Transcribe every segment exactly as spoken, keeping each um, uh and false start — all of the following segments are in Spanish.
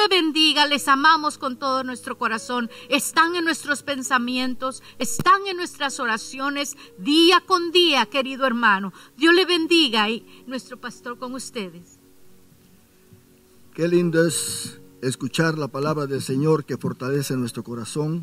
bendiga, les amamos con todo nuestro corazón. Están en nuestros pensamientos, están en nuestras oraciones día con día, querido hermano. Dios le bendiga y nuestro pastor con ustedes. Qué lindo es escuchar la palabra del Señor que fortalece nuestro corazón.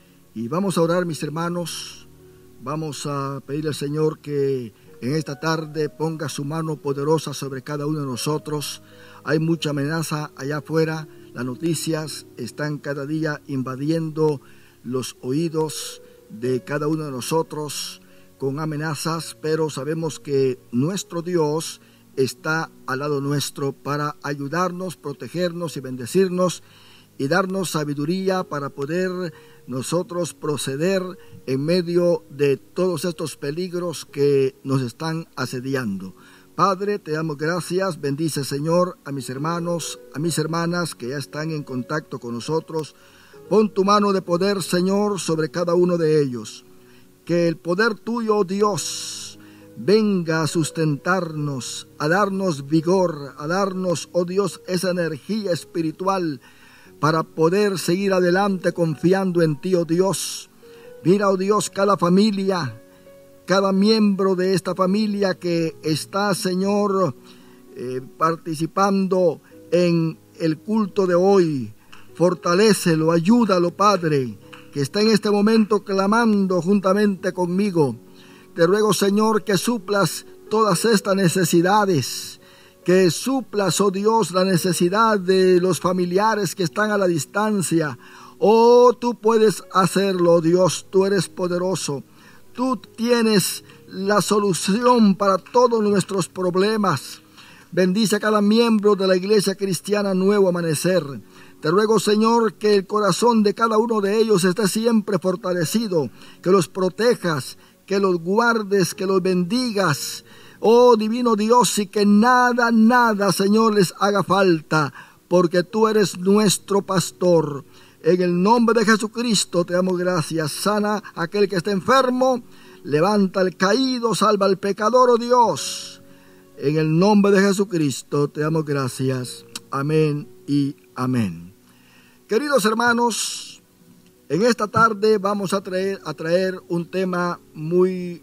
Y vamos a orar, mis hermanos. Vamos a pedirle al Señor que en esta tarde ponga su mano poderosa sobre cada uno de nosotros. Hay mucha amenaza allá afuera. Las noticias están cada día invadiendo los oídos de cada uno de nosotros con amenazas, pero sabemos que nuestro Dios está al lado nuestro para ayudarnos, protegernos y bendecirnos y darnos sabiduría para poder nosotros proceder en medio de todos estos peligros que nos están asediando. Padre, te damos gracias, bendice Señor a mis hermanos, a mis hermanas que ya están en contacto con nosotros. Pon tu mano de poder, Señor, sobre cada uno de ellos. Que el poder tuyo, oh Dios, venga a sustentarnos, a darnos vigor, a darnos, oh Dios, esa energía espiritual para poder seguir adelante confiando en ti, oh Dios. Mira, oh Dios, cada familia, cada miembro de esta familia que está, Señor, eh, participando en el culto de hoy. Fortalécelo, ayúdalo, Padre, que está en este momento clamando juntamente conmigo. Te ruego, Señor, que suplas todas estas necesidades, que suplas, oh Dios, la necesidad de los familiares que están a la distancia. Oh, tú puedes hacerlo, oh Dios, tú eres poderoso. Tú tienes la solución para todos nuestros problemas. Bendice a cada miembro de la Iglesia Cristiana Nuevo Amanecer. Te ruego, Señor, que el corazón de cada uno de ellos esté siempre fortalecido, que los protejas, que los guardes, que los bendigas. Oh divino Dios, y que nada, nada, Señor, les haga falta, porque tú eres nuestro pastor. En el nombre de Jesucristo te damos gracias. Sana a aquel que está enfermo, levanta al caído, salva al pecador, oh Dios. En el nombre de Jesucristo te damos gracias. Amén y amén. Queridos hermanos, en esta tarde vamos a traer, a traer un tema muy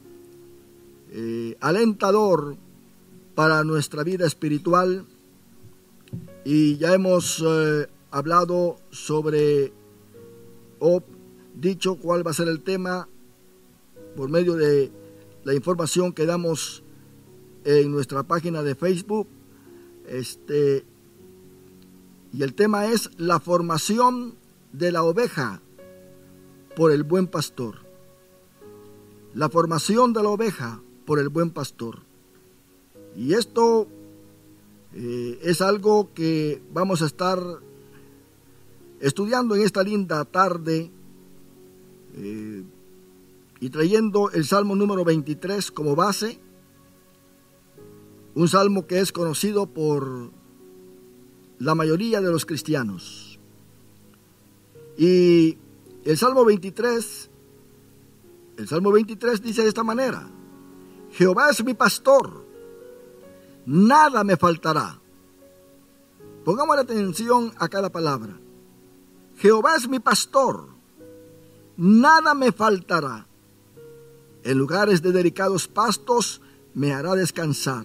Eh, alentador para nuestra vida espiritual, y ya hemos eh, hablado sobre o dicho cuál va a ser el tema por medio de la información que damos en nuestra página de Facebook. Este y el tema es la formación de la oveja por el buen pastor. La formación de la oveja por el buen pastor. Y esto eh, es algo que vamos a estar estudiando en esta linda tarde eh, y trayendo el Salmo número veintitrés como base, un salmo que es conocido por la mayoría de los cristianos. Y el Salmo veintitrés, el Salmo veintitrés dice de esta manera: Jehová es mi pastor, nada me faltará. Pongamos atención a cada palabra. Jehová es mi pastor, nada me faltará. En lugares de delicados pastos me hará descansar.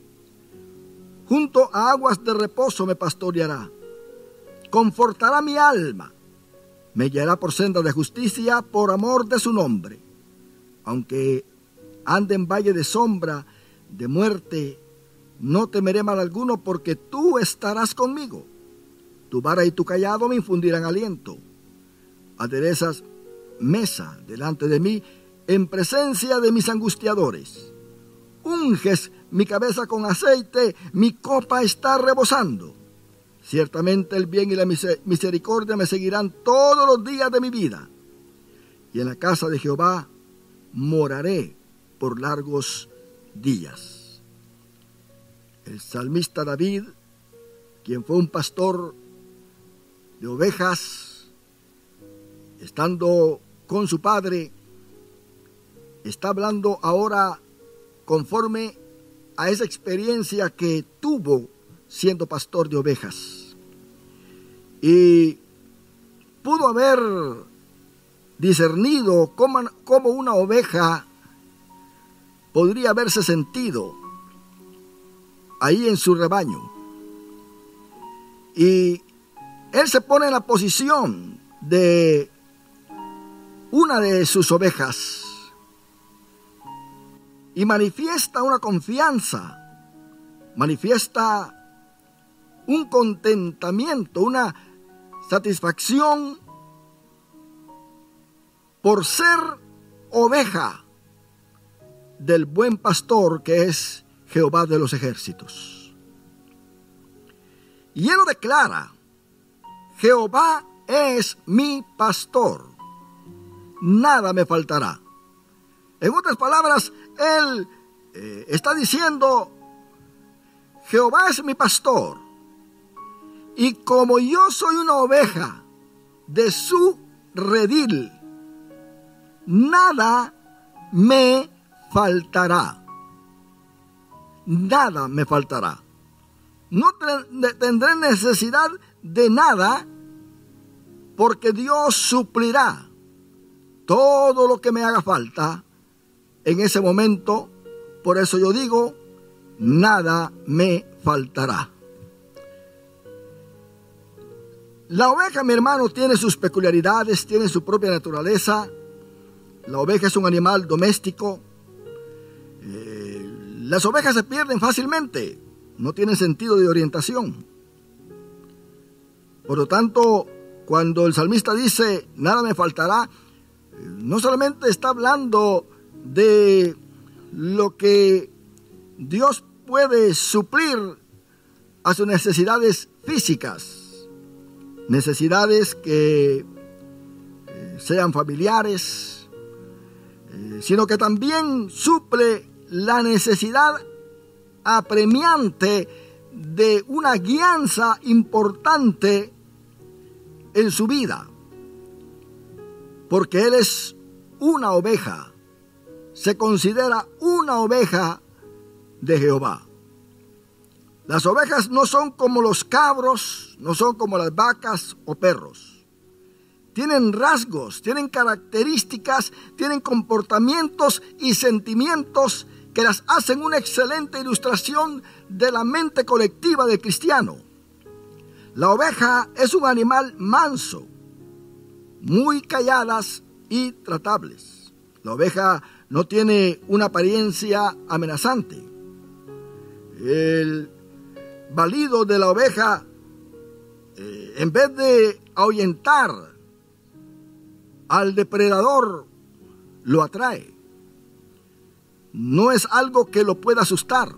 Junto a aguas de reposo me pastoreará. Confortará mi alma. Me guiará por senda de justicia por amor de su nombre. Aunque ande en valle de sombra de muerte, no temeré mal alguno, porque tú estarás conmigo. Tu vara y tu cayado me infundirán aliento. Aderezas mesa delante de mí en presencia de mis angustiadores. Unges mi cabeza con aceite, mi copa está rebosando. Ciertamente el bien y la misericordia me seguirán todos los días de mi vida. Y en la casa de Jehová moraré por largos días. El salmista David, quien fue un pastor de ovejas, estando con su padre, está hablando ahora conforme a esa experiencia que tuvo siendo pastor de ovejas. y pudo haber discernido cómo, cómo una oveja podría haberse sentido ahí en su rebaño. Y él se pone en la posición de una de sus ovejas y manifiesta una confianza, manifiesta un contentamiento, una satisfacción por ser oveja del buen pastor que es Jehová de los ejércitos. Y él lo declara: Jehová es mi pastor, nada me faltará. En otras palabras, él eh, está diciendo: Jehová es mi pastor, y como yo soy una oveja de su redil, nada me faltará. Nada me faltará. No tendré necesidad de nada, porque Dios suplirá todo lo que me haga falta en ese momento. Por eso yo digo, nada me faltará. La oveja, mi hermano, tiene sus peculiaridades, tiene su propia naturaleza. La oveja es un animal doméstico. Eh, las ovejas se pierden fácilmente, no tienen sentido de orientación. Por lo tanto, cuando el salmista dice, nada me faltará, no solamente está hablando de lo que Dios puede suplir a sus necesidades físicas, necesidades que eh, sean familiares, eh, sino que también suple la necesidad apremiante de una guianza importante en su vida, porque él es una oveja, se considera una oveja de Jehová. Las ovejas no son como los cabros, no son como las vacas o perros. Tienen rasgos, tienen características, tienen comportamientos y sentimientos que las hacen una excelente ilustración de la mente colectiva del cristiano. La oveja es un animal manso, muy calladas y tratables. La oveja no tiene una apariencia amenazante. El balido de la oveja, eh, en vez de ahuyentar al depredador, lo atrae. No es algo que lo pueda asustar.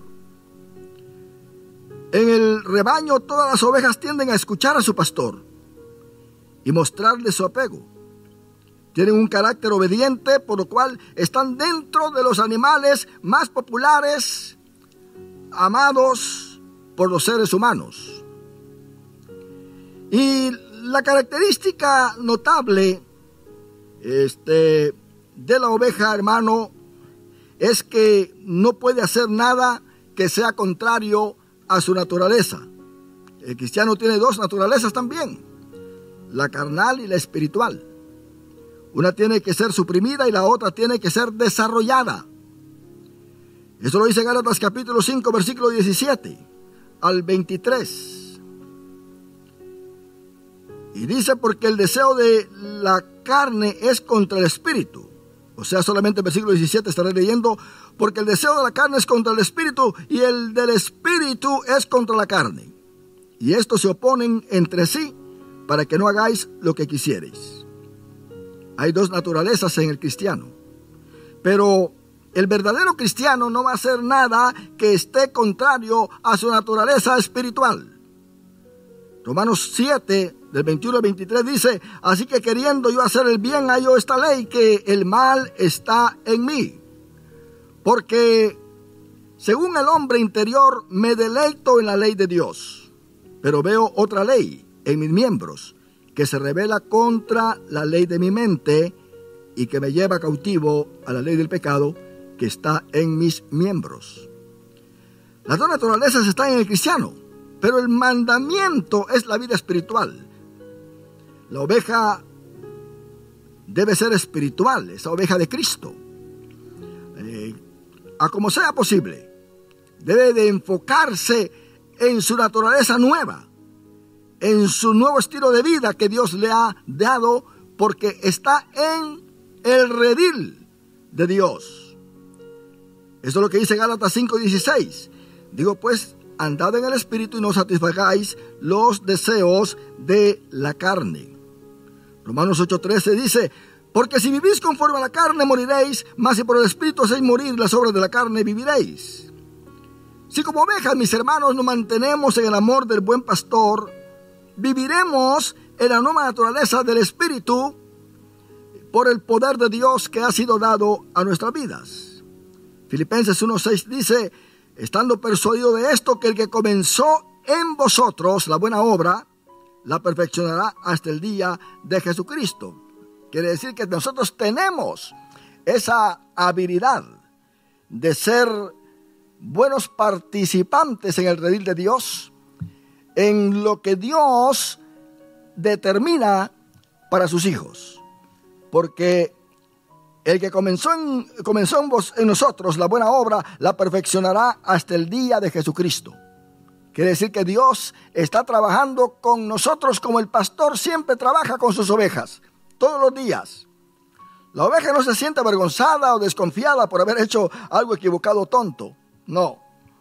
En el rebaño todas las ovejas tienden a escuchar a su pastor y mostrarle su apego. Tienen un carácter obediente, por lo cual están dentro de los animales más populares, amados por los seres humanos. Y la característica notable este, de la oveja, hermano, es que no puede hacer nada que sea contrario a su naturaleza. El cristiano tiene dos naturalezas también, la carnal y la espiritual. Una tiene que ser suprimida y la otra tiene que ser desarrollada. Eso lo dice Gálatas capítulo cinco, versículo diecisiete al veintitrés. Y dice, porque el deseo de la carne es contra el espíritu. O sea, solamente el versículo diecisiete estaré leyendo, porque el deseo de la carne es contra el espíritu y el del espíritu es contra la carne. Y estos se oponen entre sí para que no hagáis lo que quisierais. Hay dos naturalezas en el cristiano, pero el verdadero cristiano no va a hacer nada que esté contrario a su naturaleza espiritual. Romanos siete, del veintiuno al veintitrés dice, así que queriendo yo hacer el bien, hallo esta ley, que el mal está en mí. Porque según el hombre interior me deleito en la ley de Dios, pero veo otra ley en mis miembros, que se rebela contra la ley de mi mente y que me lleva cautivo a la ley del pecado que está en mis miembros. Las dos naturalezas están en el cristiano, pero el mandamiento es la vida espiritual. La oveja debe ser espiritual, esa oveja de Cristo. Eh, a como sea posible, debe de enfocarse en su naturaleza nueva, en su nuevo estilo de vida que Dios le ha dado, porque está en el redil de Dios. Eso es lo que dice Gálatas cinco dieciséis. Digo pues, andad en el Espíritu y no satisfagáis los deseos de la carne. Romanos ocho trece dice, porque si vivís conforme a la carne moriréis, mas si por el Espíritu hacéis morir las obras de la carne viviréis. Si como ovejas, mis hermanos, nos mantenemos en el amor del buen pastor, viviremos en la nueva naturaleza del Espíritu por el poder de Dios que ha sido dado a nuestras vidas. Filipenses uno seis dice, estando persuadido de esto, que el que comenzó en vosotros la buena obra, la perfeccionará hasta el día de Jesucristo. Quiere decir que nosotros tenemos esa habilidad de ser buenos participantes en el redil de Dios, en lo que Dios determina para sus hijos. Porque el que comenzó en, comenzó en, vos, en nosotros la buena obra, la perfeccionará hasta el día de Jesucristo. Quiere decir que Dios está trabajando con nosotros como el pastor siempre trabaja con sus ovejas, todos los días. La oveja no se siente avergonzada o desconfiada por haber hecho algo equivocado o tonto. No,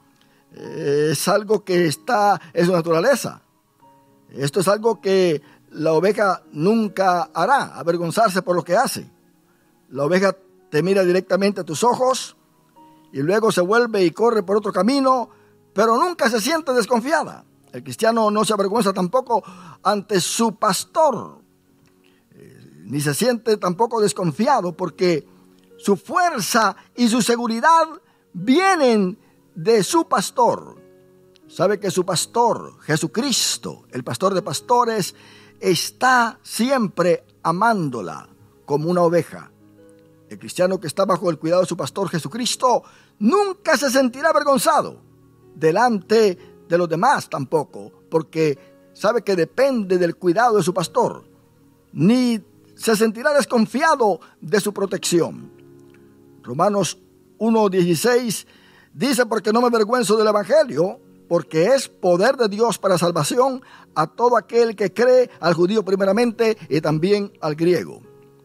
es algo que está en su naturaleza. Esto es algo que la oveja nunca hará, avergonzarse por lo que hace. La oveja te mira directamente a tus ojos y luego se vuelve y corre por otro camino, pero nunca se siente desconfiada. El cristiano no se avergüenza tampoco ante su pastor, eh, ni se siente tampoco desconfiado, porque su fuerza y su seguridad vienen de su pastor. Sabe que su pastor, Jesucristo, el pastor de pastores, está siempre amándola como una oveja. El cristiano que está bajo el cuidado de su pastor Jesucristo nunca se sentirá avergonzado delante de los demás tampoco, porque sabe que depende del cuidado de su pastor, ni se sentirá desconfiado de su protección. Romanos uno dieciséis dice, porque no me avergüenzo del evangelio, porque es poder de Dios para salvación a todo aquel que cree, al judío primeramente y también al griego.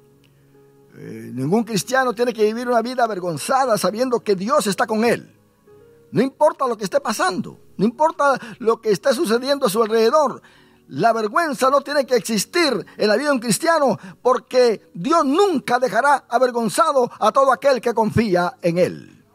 Eh, ningún cristiano tiene que vivir una vida avergonzada sabiendo que Dios está con él. No importa lo que esté pasando, no importa lo que esté sucediendo a su alrededor. La vergüenza no tiene que existir en la vida de un cristiano, porque Dios nunca dejará avergonzado a todo aquel que confía en él.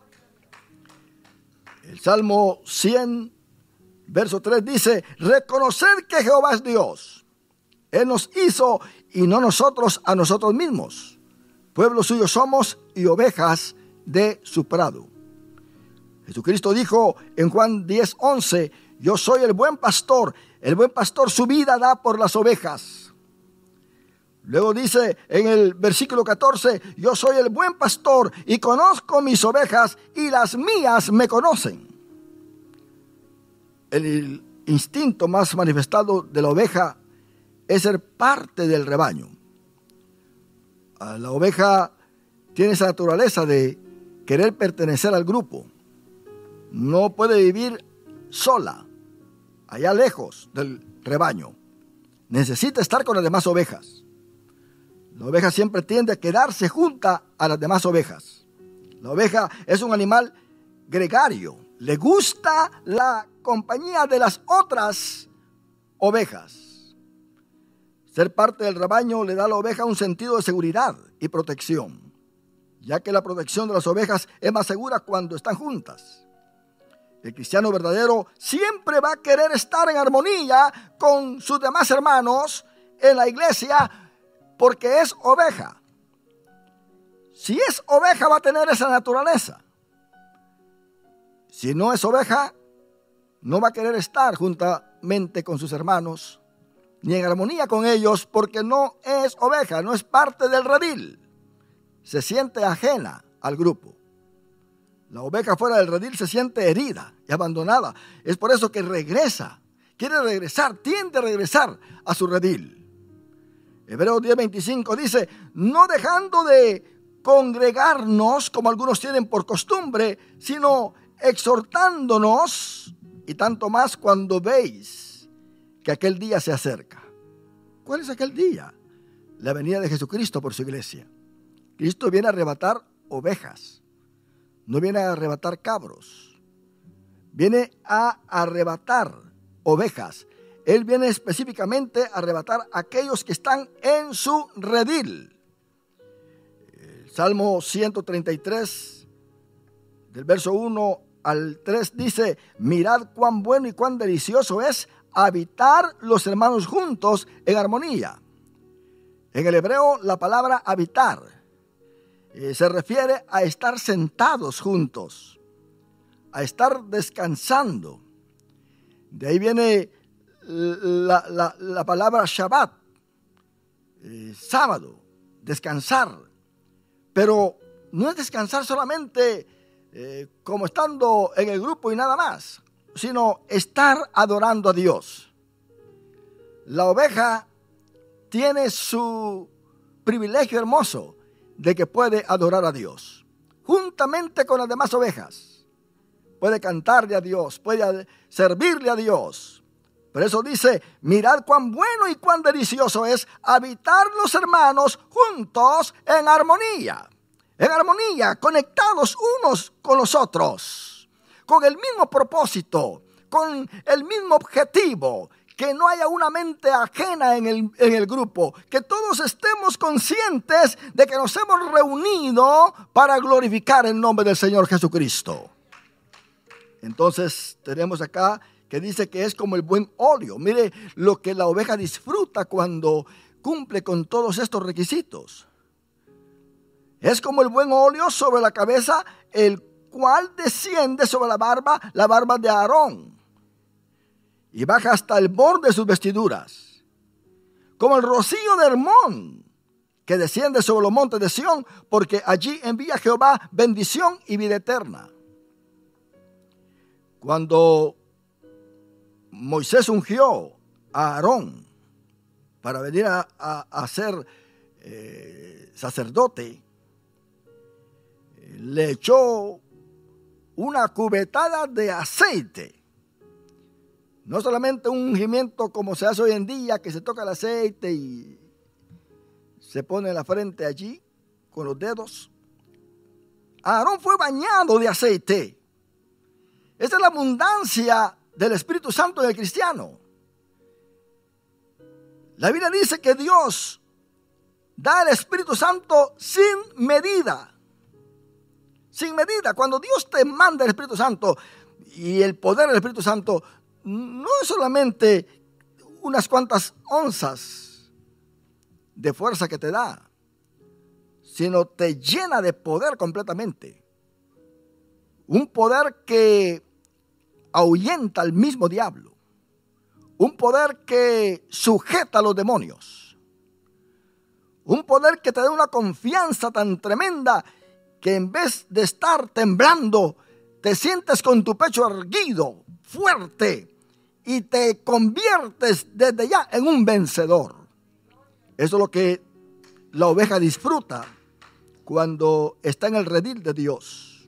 El Salmo cien, verso tres dice, reconoced que Jehová es Dios. Él nos hizo y no nosotros a nosotros mismos. Pueblo suyo somos y ovejas de su prado. Jesucristo dijo en Juan diez once, yo soy el buen pastor, el buen pastor su vida da por las ovejas. Luego dice en el versículo catorce, yo soy el buen pastor y conozco mis ovejas y las mías me conocen. El instinto más manifestado de la oveja es ser parte del rebaño. La oveja tiene esa naturaleza de querer pertenecer al grupo. No puede vivir sola, allá lejos del rebaño. Necesita estar con las demás ovejas. La oveja siempre tiende a quedarse junta a las demás ovejas. La oveja es un animal gregario. Le gusta la compañía de las otras ovejas. Ser parte del rebaño le da a la oveja un sentido de seguridad y protección, ya que la protección de las ovejas es más segura cuando están juntas. El cristiano verdadero siempre va a querer estar en armonía con sus demás hermanos en la iglesia, porque es oveja. Si es oveja, va a tener esa naturaleza. Si no es oveja, no va a querer estar juntamente con sus hermanos, ni en armonía con ellos, porque no es oveja, no es parte del redil. Se siente ajena al grupo. La oveja fuera del redil se siente herida y abandonada. Es por eso que regresa, quiere regresar, tiende a regresar a su redil. Hebreos diez veinticinco dice: no dejando de congregarnos como algunos tienen por costumbre, sino exhortándonos, y tanto más cuando veis que aquel día se acerca. ¿Cuál es aquel día? La venida de Jesucristo por su iglesia. Cristo viene a arrebatar ovejas, no viene a arrebatar cabros, viene a arrebatar ovejas. Él viene específicamente a arrebatar a aquellos que están en su redil. El Salmo ciento treinta y tres, del verso uno al tres, dice: mirad cuán bueno y cuán delicioso es habitar los hermanos juntos en armonía. En el hebreo, la palabra habitar eh, se refiere a estar sentados juntos, a estar descansando. De ahí viene la, la, la palabra Shabbat, eh, sábado, descansar. Pero no es descansar solamente eh, como estando en el grupo y nada más, sino estar adorando a Dios. La oveja tiene su privilegio hermoso de que puede adorar a Dios, juntamente con las demás ovejas. Puede cantarle a Dios, puede servirle a Dios. Por eso dice: mirad cuán bueno y cuán delicioso es habitar los hermanos juntos en armonía. En armonía, conectados unos con los otros, con el mismo propósito, con el mismo objetivo. Que no haya una mente ajena en el, en el grupo. Que todos estemos conscientes de que nos hemos reunido para glorificar el nombre del Señor Jesucristo. Entonces tenemos acá que dice que es como el buen óleo. Mire lo que la oveja disfruta cuando cumple con todos estos requisitos. Es como el buen óleo sobre la cabeza, el cual desciende sobre la barba, la barba de Aarón, y baja hasta el borde de sus vestiduras. Como el rocío de Hermón, que desciende sobre los montes de Sión, porque allí envía Jehová bendición y vida eterna. Cuando Moisés ungió a Aarón para venir a, a, a ser eh, sacerdote, le echó una cubetada de aceite. No solamente un ungimiento como se hace hoy en día, que se toca el aceite y se pone en la frente allí con los dedos. Aarón fue bañado de aceite. Esa es la abundancia del Espíritu Santo en el cristiano. La Biblia dice que Dios da el Espíritu Santo sin medida. Sin medida. Cuando Dios te manda el Espíritu Santo y el poder del Espíritu Santo, no es solamente unas cuantas onzas de fuerza que te da, sino te llena de poder completamente. Un poder que ahuyenta al mismo diablo. Un poder que sujeta a los demonios. Un poder que te da una confianza tan tremenda que en vez de estar temblando, te sientes con tu pecho erguido, fuerte, y te conviertes desde ya en un vencedor. Eso es lo que la oveja disfruta cuando está en el redil de Dios.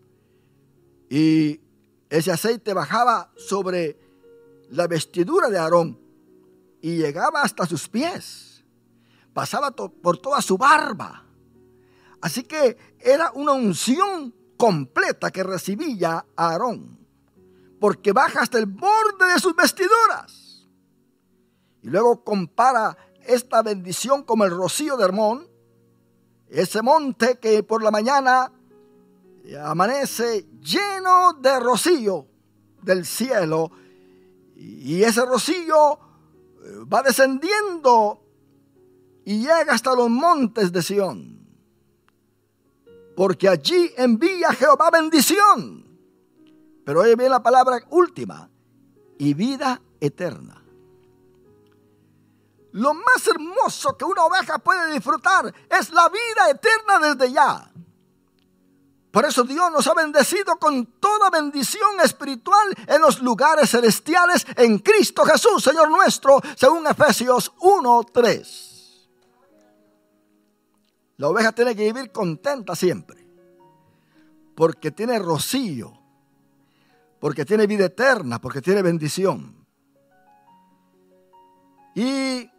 Y ese aceite bajaba sobre la vestidura de Aarón y llegaba hasta sus pies. Pasaba to- por toda su barba. Así que era una unción completa que recibía Aarón, porque baja hasta el borde de sus vestiduras. Y luego compara esta bendición como el rocío de Hermón, ese monte que por la mañana amanece lleno de rocío del cielo, y ese rocío va descendiendo y llega hasta los montes de Sión, porque allí envía Jehová bendición. Pero hoy viene la palabra última: y vida eterna. Lo más hermoso que una oveja puede disfrutar es la vida eterna desde ya. Por eso Dios nos ha bendecido con toda bendición espiritual en los lugares celestiales en Cristo Jesús, Señor nuestro, según Efesios uno tres. La oveja tiene que vivir contenta siempre, porque tiene rocío, porque tiene vida eterna, porque tiene bendición. Y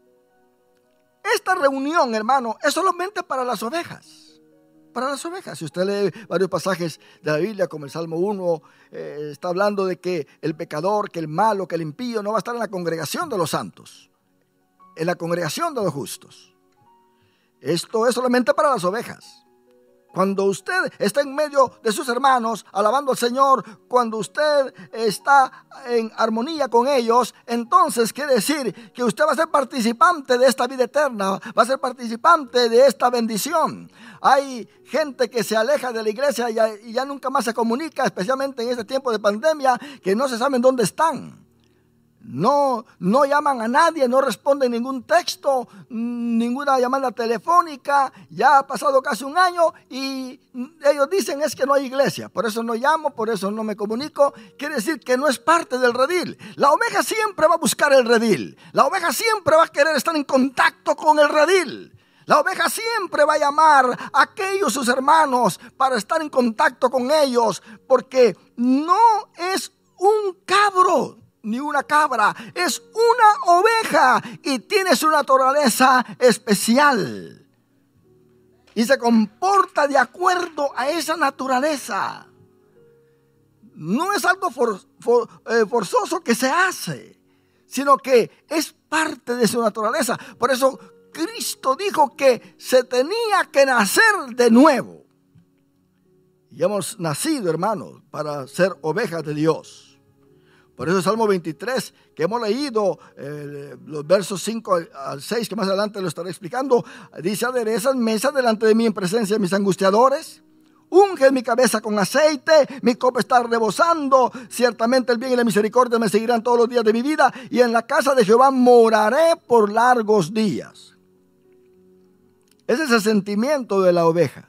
esta reunión, hermano, es solamente para las ovejas. Para las ovejas. Si usted lee varios pasajes de la Biblia, como el Salmo uno, eh, está hablando de que el pecador, que el malo, que el impío no va a estar en la congregación de los santos, en la congregación de los justos. Esto es solamente para las ovejas. Cuando usted está en medio de sus hermanos, alabando al Señor, cuando usted está en armonía con ellos, entonces quiere decir que usted va a ser participante de esta vida eterna, va a ser participante de esta bendición. Hay gente que se aleja de la iglesia y ya, y ya nunca más se comunica, especialmente en este tiempo de pandemia, que no se saben dónde están. No, no llaman a nadie, no responden ningún texto, ninguna llamada telefónica. Ya ha pasado casi un año y ellos dicen es que no hay iglesia. Por eso no llamo, por eso no me comunico. Quiere decir que no es parte del redil. La oveja siempre va a buscar el redil. La oveja siempre va a querer estar en contacto con el redil. La oveja siempre va a llamar a aquellos sus hermanos para estar en contacto con ellos, porque no es un cabro ni una cabra, es una oveja y tiene su naturaleza especial y se comporta de acuerdo a esa naturaleza. No es algo for, for, eh, forzoso que se hace, sino que es parte de su naturaleza. Por eso Cristo dijo que se tenía que nacer de nuevo. Y hemos nacido, hermanos, para ser ovejas de Dios. Por eso el Salmo veintitrés, que hemos leído, eh, los versos cinco al seis, que más adelante lo estaré explicando, dice: aderezas mesa delante de mí en presencia de mis angustiadores, unges mi cabeza con aceite, mi copa está rebosando, ciertamente el bien y la misericordia me seguirán todos los días de mi vida, y en la casa de Jehová moraré por largos días. Ese es el sentimiento de la oveja.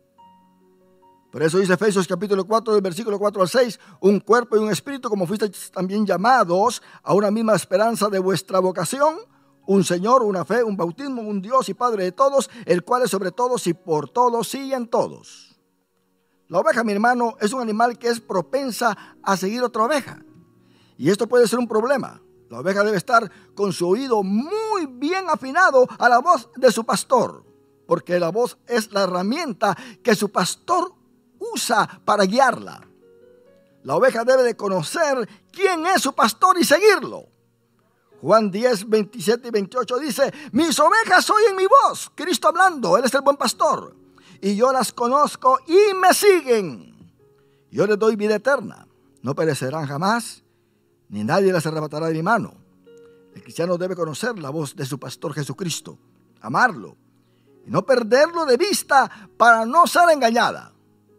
Por eso dice Efesios capítulo cuatro, del versículo cuatro al seis, un cuerpo y un espíritu, como fuisteis también llamados a una misma esperanza de vuestra vocación, un Señor, una fe, un bautismo, un Dios y Padre de todos, el cual es sobre todos y por todos y en todos. La oveja, mi hermano, es un animal que es propensa a seguir otra oveja. Y esto puede ser un problema. La oveja debe estar con su oído muy bien afinado a la voz de su pastor, porque la voz es la herramienta que su pastor usa para guiarla. La oveja debe de conocer quién es su pastor y seguirlo. Juan diez, veintisiete y veintiocho dice: mis ovejas oyen mi voz. Cristo hablando, Él es el buen pastor. Y yo las conozco y me siguen. Yo les doy vida eterna. No perecerán jamás, ni nadie las arrebatará de mi mano. El cristiano debe conocer la voz de su pastor Jesucristo, amarlo y no perderlo de vista para no ser engañada.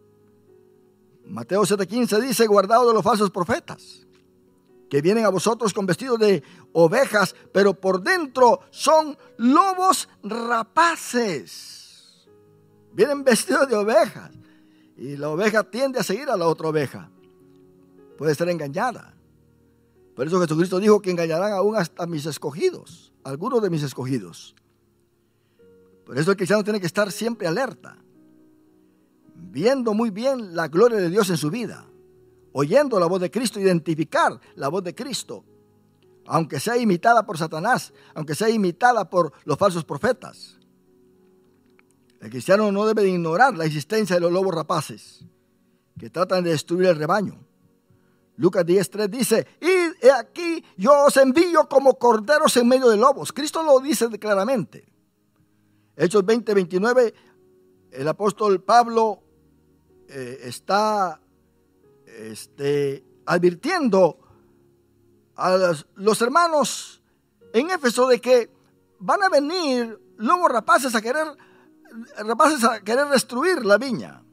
Mateo siete quince dice: guardaos de los falsos profetas, que vienen a vosotros con vestidos de ovejas, pero por dentro son lobos rapaces. Vienen vestidos de ovejas, y la oveja tiende a seguir a la otra oveja. Puede ser engañada. Por eso Jesucristo dijo que engañarán aún hasta mis escogidos, algunos de mis escogidos. Por eso el cristiano tiene que estar siempre alerta, viendo muy bien la gloria de Dios en su vida, oyendo la voz de Cristo, identificar la voz de Cristo, aunque sea imitada por Satanás, aunque sea imitada por los falsos profetas. El cristiano no debe de ignorar la existencia de los lobos rapaces que tratan de destruir el rebaño. Lucas diez tres dice: y he aquí yo os envío como corderos en medio de lobos. Cristo lo dice claramente. Hechos veinte veintinueve, el apóstol Pablo eh, está este, advirtiendo a los, los hermanos en Éfeso de que van a venir lobos rapaces a querer, rapaces a querer destruir la viña.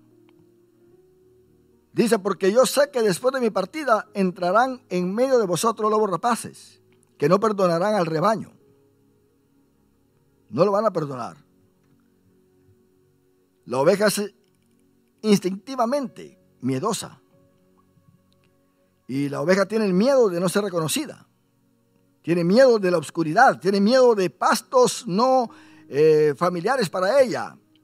Dice: porque yo sé que después de mi partida entrarán en medio de vosotros lobos rapaces, que no perdonarán al rebaño. No lo van a perdonar. La oveja es instintivamente miedosa. Y la oveja tiene el miedo de no ser reconocida. Tiene miedo de la oscuridad. Tiene miedo de pastos no eh, familiares para ella.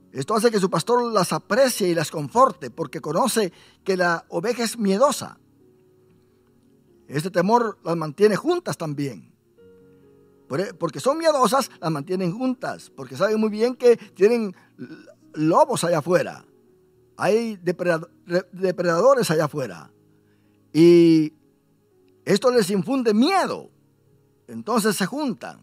Esto hace que su pastor las aprecie y las conforte, porque conoce que la oveja es miedosa. Este temor las mantiene juntas también. Porque son miedosas, las mantienen juntas, porque saben muy bien que tienen lobos allá afuera. Hay depredadores allá afuera. Y esto les infunde miedo. Entonces se juntan.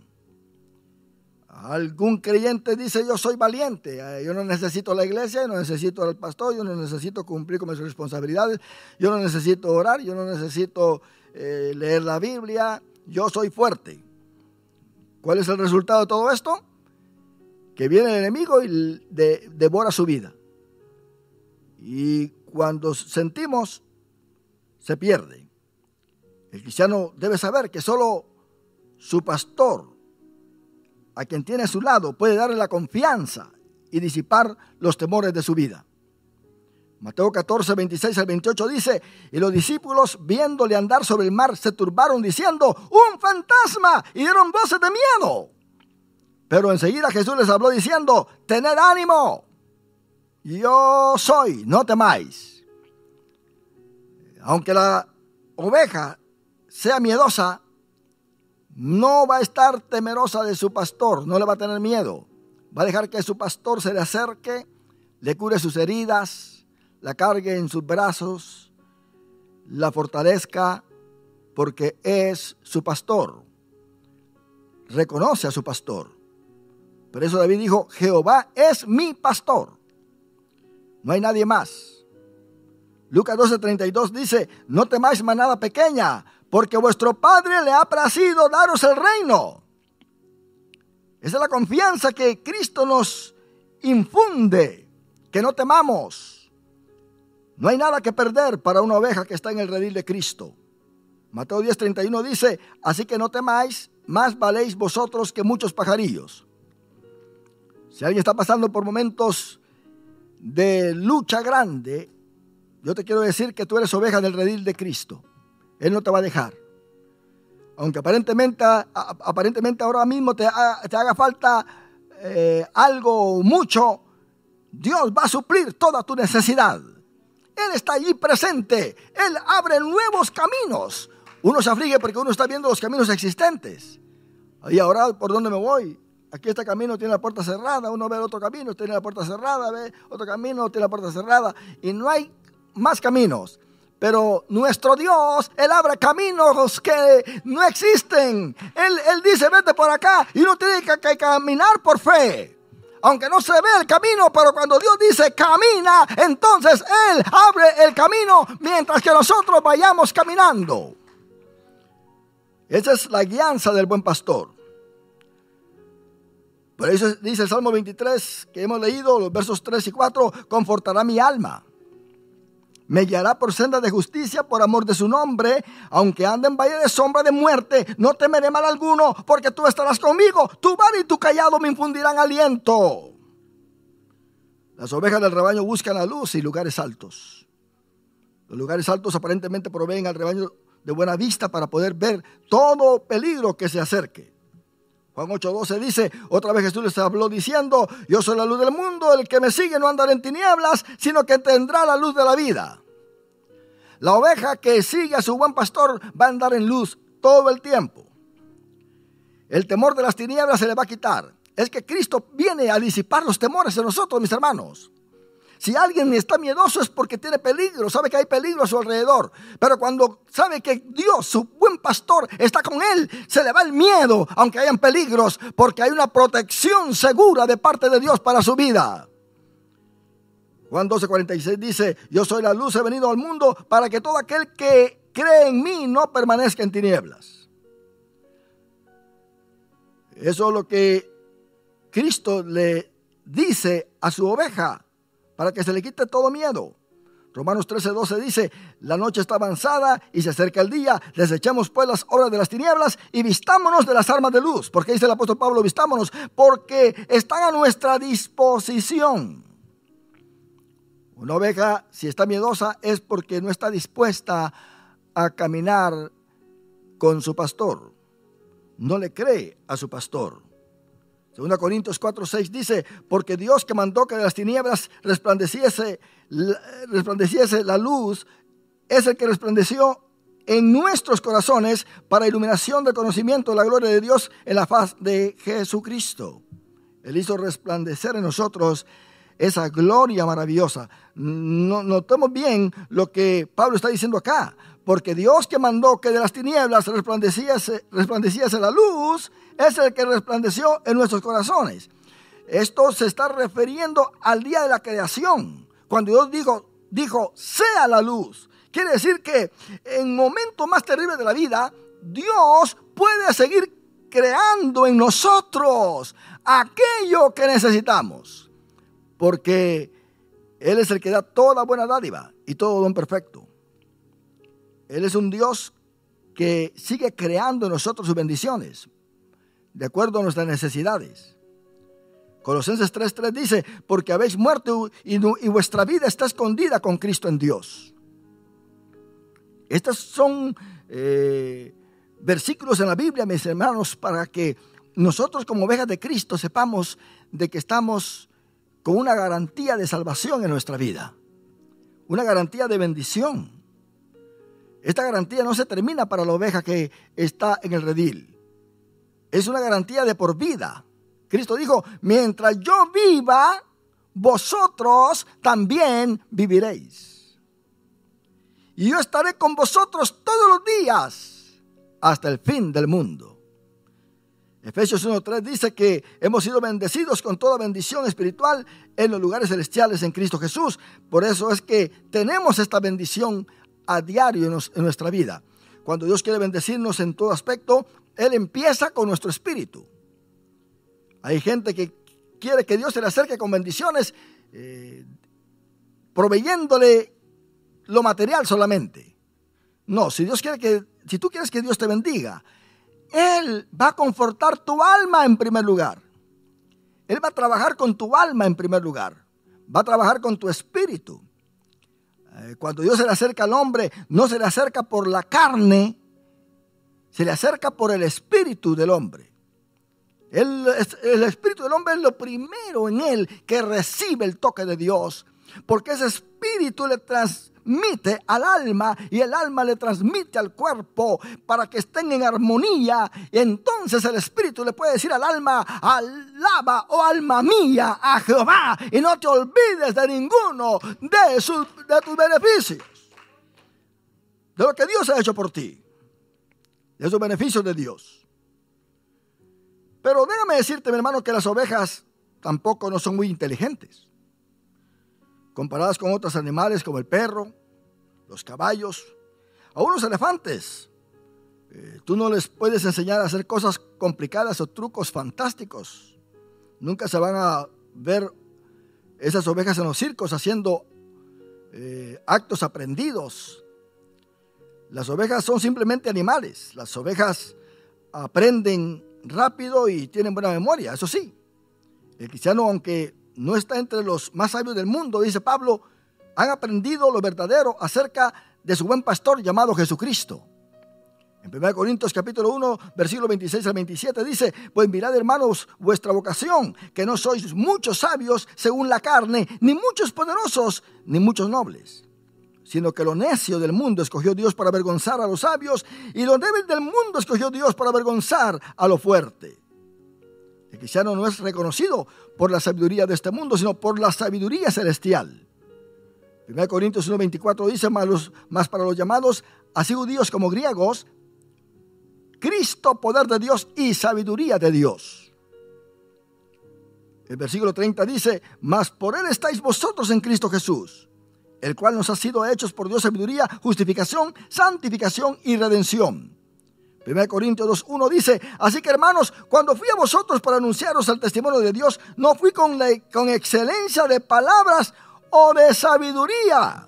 Algún creyente dice: yo soy valiente, yo no necesito la iglesia, yo no necesito al pastor, yo no necesito cumplir con mis responsabilidades, yo no necesito orar, yo no necesito eh, leer la Biblia, yo soy fuerte. ¿Cuál es el resultado de todo esto? Que viene el enemigo y de, devora su vida. Y cuando sentimos, se pierde. El cristiano debe saber que solo su pastor, a quien tiene a su lado, puede darle la confianza y disipar los temores de su vida. Mateo catorce, veintiséis al veintiocho dice: y los discípulos, viéndole andar sobre el mar, se turbaron diciendo: ¡un fantasma! Y dieron voces de miedo. Pero enseguida Jesús les habló diciendo: tened ánimo, yo soy, no temáis. Aunque la oveja sea miedosa, no va a estar temerosa de su pastor, no le va a tener miedo. Va a dejar que su pastor se le acerque, le cure sus heridas, la cargue en sus brazos, la fortalezca, porque es su pastor. Reconoce a su pastor. Por eso David dijo: Jehová es mi pastor, no hay nadie más. Lucas doce, treinta y dos dice: no temáis manada pequeña, porque vuestro Padre le ha placido daros el reino. Esa es la confianza que Cristo nos infunde, que no temamos. No hay nada que perder para una oveja que está en el redil de Cristo. Mateo diez, treinta y uno dice: así que no temáis, más valéis vosotros que muchos pajarillos. Si alguien está pasando por momentos de lucha grande, yo te quiero decir que tú eres oveja del redil de Cristo. Él no te va a dejar. Aunque aparentemente, aparentemente ahora mismo te, te haga falta eh, algo mucho, Dios va a suplir toda tu necesidad. Él está allí presente. Él abre nuevos caminos. Uno se aflige porque uno está viendo los caminos existentes. Y ahora, ¿por dónde me voy? Aquí este camino tiene la puerta cerrada. Uno ve el otro camino, tiene la puerta cerrada. Ve otro camino, tiene la puerta cerrada. Y no hay más caminos. Pero nuestro Dios, Él abre caminos que no existen. Él, él dice: vete por acá. Y uno tiene que, que caminar por fe. Aunque no se ve el camino, pero cuando Dios dice camina, entonces Él abre el camino mientras que nosotros vayamos caminando. Esa es la guianza del buen pastor. Por eso dice el Salmo veintitrés que hemos leído, los versos tres y cuatro: confortará mi alma. Me guiará por sendas de justicia por amor de su nombre. Aunque ande en valle de sombra de muerte, no temeré mal alguno, porque tú estarás conmigo. Tu vara y tu cayado me infundirán aliento. Las ovejas del rebaño buscan la luz y lugares altos. Los lugares altos aparentemente proveen al rebaño de buena vista para poder ver todo peligro que se acerque. Juan ocho, doce dice: otra vez Jesús les habló diciendo: yo soy la luz del mundo, el que me sigue no andará en tinieblas, sino que tendrá la luz de la vida. La oveja que sigue a su buen pastor va a andar en luz todo el tiempo. El temor de las tinieblas se le va a quitar. Es que Cristo viene a disipar los temores de nosotros, mis hermanos. Si alguien está miedoso es porque tiene peligro, sabe que hay peligro a su alrededor. Pero cuando sabe que Dios, su buen pastor, está con él, se le va el miedo, aunque hayan peligros, porque hay una protección segura de parte de Dios para su vida. Juan doce, cuarenta y seis dice: yo soy la luz, he venido al mundo para que todo aquel que cree en mí no permanezca en tinieblas. Eso es lo que Cristo le dice a su oveja, para que se le quite todo miedo. Romanos trece, doce dice: la noche está avanzada y se acerca el día. Desechemos pues las obras de las tinieblas y vistámonos de las armas de luz. ¿Por qué dice el apóstol Pablo vistámonos? Porque están a nuestra disposición. Una oveja, si está miedosa, es porque no está dispuesta a caminar con su pastor. No le cree a su pastor. Segunda Corintios cuatro, seis dice, porque Dios que mandó que de las tinieblas resplandeciese, resplandeciese la luz, es el que resplandeció en nuestros corazones para iluminación del conocimiento de la gloria de Dios en la faz de Jesucristo. Él hizo resplandecer en nosotros esa gloria maravillosa. No, notemos bien lo que Pablo está diciendo acá. Porque Dios que mandó que de las tinieblas resplandeciese, resplandeciese la luz, es el que resplandeció en nuestros corazones. Esto se está refiriendo al día de la creación. Cuando Dios dijo, dijo, sea la luz. Quiere decir que en momentos más terribles de la vida, Dios puede seguir creando en nosotros aquello que necesitamos. Porque Él es el que da toda buena dádiva y todo don perfecto. Él es un Dios que sigue creando en nosotros sus bendiciones, de acuerdo a nuestras necesidades. Colosenses tres, tres dice, porque habéis muerto y, y vuestra vida está escondida con Cristo en Dios. Estos son eh, versículos en la Biblia, mis hermanos, para que nosotros como ovejas de Cristo sepamos de que estamos con una garantía de salvación en nuestra vida, una garantía de bendición. Esta garantía no se termina para la oveja que está en el redil. Es una garantía de por vida. Cristo dijo, mientras yo viva, vosotros también viviréis. Y yo estaré con vosotros todos los días hasta el fin del mundo. Efesios uno, tres dice que hemos sido bendecidos con toda bendición espiritual en los lugares celestiales en Cristo Jesús. Por eso es que tenemos esta bendición a diario en nuestra vida. Cuando Dios quiere bendecirnos en todo aspecto, Él empieza con nuestro espíritu. Hay gente que quiere que Dios se le acerque con bendiciones, eh, proveyéndole lo material solamente. No, si Dios quiere que, si tú quieres que Dios te bendiga, Él va a confortar tu alma en primer lugar. Él va a trabajar con tu alma en primer lugar. Va a trabajar con tu espíritu. Cuando Dios se le acerca al hombre, no se le acerca por la carne, se le acerca por el espíritu del hombre. El, el espíritu del hombre es lo primero en él que recibe el toque de Dios, porque ese espíritu le transmite al alma y el alma le transmite al cuerpo para que estén en armonía. Y entonces el espíritu le puede decir al alma, alaba, oh alma mía, a Jehová, y no te olvides de ninguno de, sus, de tus beneficios, de lo que Dios ha hecho por ti, de esos beneficios de Dios. Pero déjame decirte, mi hermano, que las ovejas tampoco no son muy inteligentes comparadas con otros animales como el perro, los caballos, aún los elefantes. Eh, tú no les puedes enseñar a hacer cosas complicadas o trucos fantásticos. Nunca se van a ver esas ovejas en los circos haciendo eh, actos aprendidos. Las ovejas son simplemente animales. Las ovejas aprenden rápido y tienen buena memoria, eso sí. El cristiano, aunque no está entre los más sabios del mundo, dice Pablo, han aprendido lo verdadero acerca de su buen pastor llamado Jesucristo. En primera Corintios capítulo uno, versículo veintiséis al veintisiete dice, pues mirad, hermanos, vuestra vocación, que no sois muchos sabios según la carne, ni muchos poderosos, ni muchos nobles, sino que lo necio del mundo escogió Dios para avergonzar a los sabios, y lo débil del mundo escogió Dios para avergonzar a lo fuerte. El cristiano no es reconocido por la sabiduría de este mundo, sino por la sabiduría celestial. primera Corintios uno veinticuatro dice, más, los, más para los llamados, así judíos como griegos, Cristo, poder de Dios y sabiduría de Dios. El versículo treinta dice, mas por Él estáis vosotros en Cristo Jesús, el cual nos ha sido hechos por Dios sabiduría, justificación, santificación y redención. primera Corintios dos uno dice, así que hermanos, cuando fui a vosotros para anunciaros el testimonio de Dios, no fui con, la, con excelencia de palabras o de sabiduría,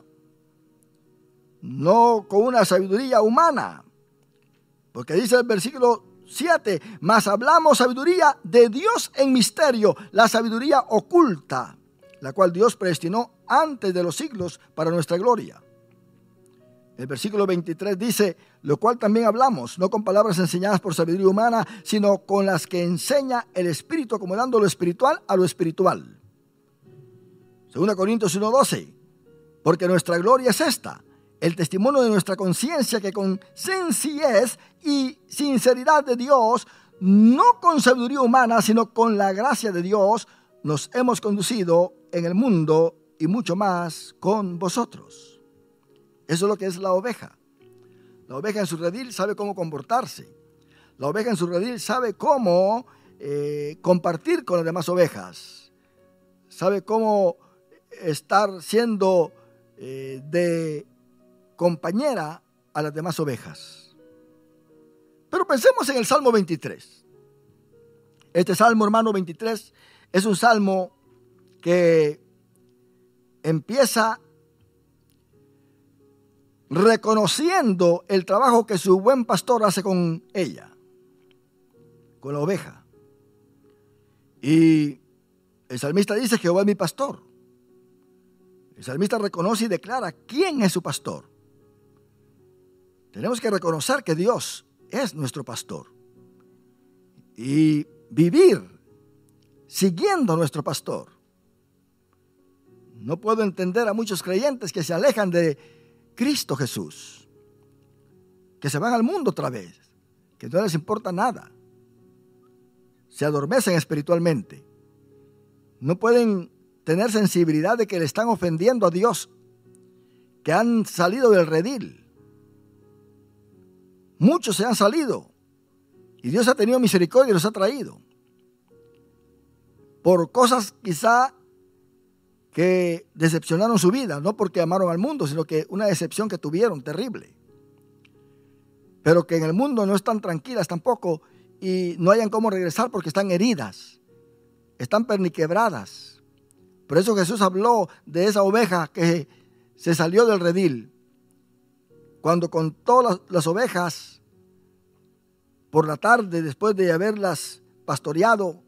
no con una sabiduría humana, porque dice el versículo siete, mas hablamos sabiduría de Dios en misterio, la sabiduría oculta, la cual Dios predestinó antes de los siglos para nuestra gloria. El versículo veintitrés dice, lo cual también hablamos, no con palabras enseñadas por sabiduría humana, sino con las que enseña el Espíritu, acomodando lo espiritual a lo espiritual. Segunda Corintios uno doce, porque nuestra gloria es esta, el testimonio de nuestra conciencia, que con sencillez y sinceridad de Dios, no con sabiduría humana, sino con la gracia de Dios, nos hemos conducido en el mundo y mucho más con vosotros. Eso es lo que es la oveja. La oveja en su redil sabe cómo comportarse. La oveja en su redil sabe cómo eh, compartir con las demás ovejas. Sabe cómo estar siendo eh, de compañera a las demás ovejas. Pero pensemos en el Salmo veintitrés. Este Salmo, hermano, veintitrés, es un salmo que empieza reconociendo el trabajo que su buen pastor hace con ella, con la oveja. Y el salmista dice, Jehová es mi pastor. El salmista reconoce y declara quién es su pastor. Tenemos que reconocer que Dios es nuestro pastor y vivir siguiendo a nuestro pastor. No puedo entender a muchos creyentes que se alejan de Cristo Jesús, que se van al mundo otra vez, que no les importa nada, se adormecen espiritualmente, no pueden tener sensibilidad de que le están ofendiendo a Dios, que han salido del redil. Muchos se han salido y Dios ha tenido misericordia y los ha traído por cosas quizá que decepcionaron su vida, no porque amaron al mundo, sino que una decepción que tuvieron terrible. Pero que en el mundo no están tranquilas tampoco y no hayan cómo regresar porque están heridas, están perniquebradas. Por eso Jesús habló de esa oveja que se salió del redil, cuando contó las, las ovejas por la tarde, después de haberlas pastoreado,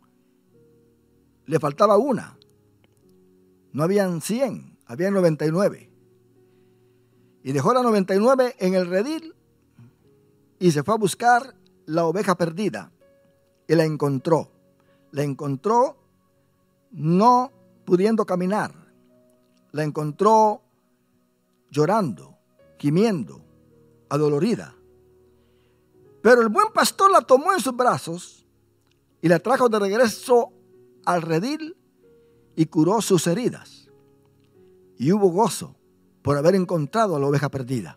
le faltaba una. No habían cien, habían noventa y nueve. Y dejó la noventa y nueve en el redil y se fue a buscar la oveja perdida. Y la encontró. La encontró no pudiendo caminar. La encontró llorando, gimiendo, adolorida. Pero el buen pastor la tomó en sus brazos y la trajo de regreso al redil y curó sus heridas. Y hubo gozo por haber encontrado a la oveja perdida.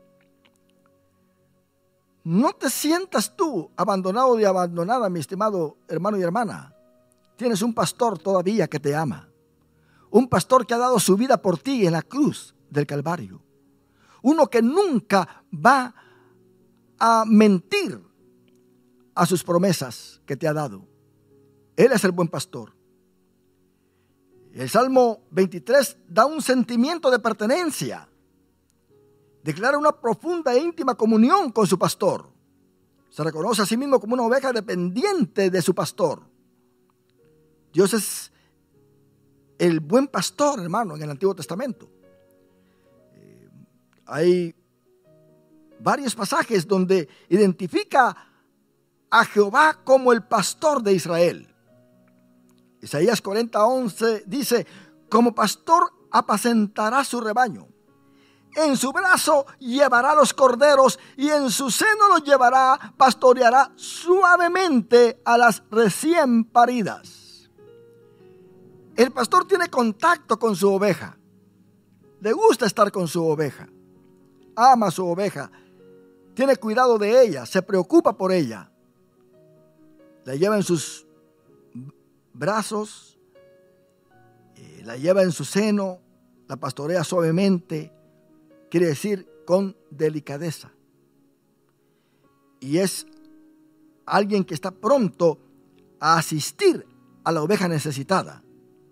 No te sientas tú abandonado y abandonada, mi estimado hermano y hermana. Tienes un pastor todavía que te ama. Un pastor que ha dado su vida por ti en la cruz del Calvario. Uno que nunca va a mentir a sus promesas que te ha dado. Él es el buen pastor. El Salmo veintitrés da un sentimiento de pertenencia. Declara una profunda e íntima comunión con su pastor. Se reconoce a sí mismo como una oveja dependiente de su pastor. Dios es el buen pastor, hermano, en el Antiguo Testamento. Eh, hay varios pasajes donde identifica a Jehová como el pastor de Israel. Isaías cuarenta, once dice, como pastor apacentará su rebaño. En su brazo llevará los corderos y en su seno los llevará, pastoreará suavemente a las recién paridas. El pastor tiene contacto con su oveja. Le gusta estar con su oveja. Ama a su oveja. Tiene cuidado de ella. Se preocupa por ella. La lleva en sus brazos, eh, la lleva en su seno, la pastorea suavemente, quiere decir con delicadeza. Y es alguien que está pronto a asistir a la oveja necesitada.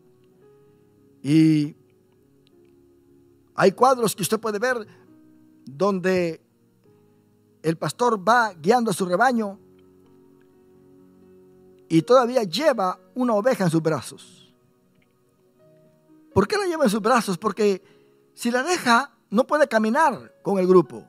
Y hay cuadros que usted puede ver donde el pastor va guiando a su rebaño y todavía lleva una oveja en sus brazos. ¿Por qué la lleva en sus brazos? Porque si la deja no puede caminar con el grupo.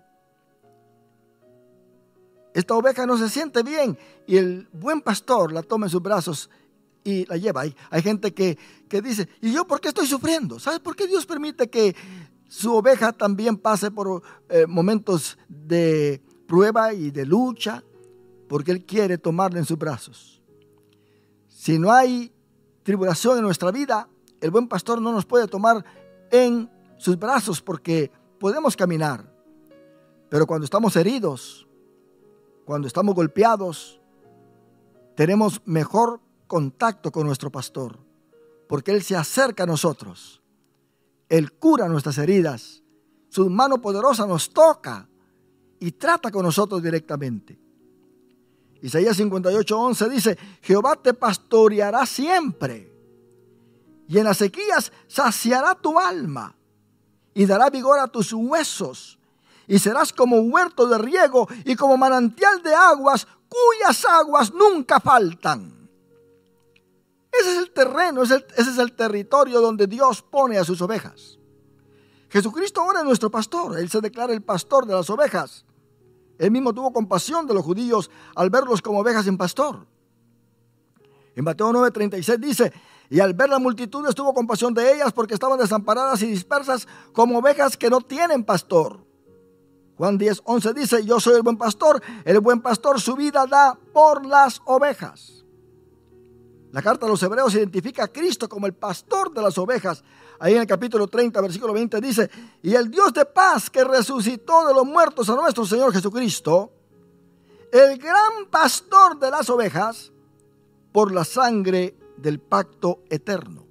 Esta oveja no se siente bien y el buen pastor la toma en sus brazos y la lleva. Hay, hay gente que, que dice, ¿y yo por qué estoy sufriendo? ¿Sabes por qué Dios permite que su oveja también pase por eh, momentos de prueba y de lucha? Porque Él quiere tomarla en sus brazos. Si no hay tribulación en nuestra vida, el buen pastor no nos puede tomar en sus brazos porque podemos caminar. Pero cuando estamos heridos, cuando estamos golpeados, tenemos mejor contacto con nuestro pastor, porque Él se acerca a nosotros. Él cura nuestras heridas. Su mano poderosa nos toca y trata con nosotros directamente. Isaías cincuenta y ocho, once dice, Jehová te pastoreará siempre, y en las sequías saciará tu alma, y dará vigor a tus huesos, y serás como huerto de riego, y como manantial de aguas, cuyas aguas nunca faltan. Ese es el terreno, ese es el, ese es el territorio donde Dios pone a sus ovejas. Jesucristo ahora es nuestro pastor. Él se declara el pastor de las ovejas. Él mismo tuvo compasión de los judíos al verlos como ovejas sin pastor. En Mateo nueve, treinta y seis dice, y al ver la multitud tuvo compasión de ellas porque estaban desamparadas y dispersas como ovejas que no tienen pastor. Juan diez, once dice, yo soy el buen pastor, el buen pastor su vida da por las ovejas. La carta a los Hebreos identifica a Cristo como el pastor de las ovejas. Ahí en el capítulo treinta, versículo veinte dice, y el Dios de paz que resucitó de los muertos a nuestro Señor Jesucristo, el gran pastor de las ovejas, por la sangre del pacto eterno.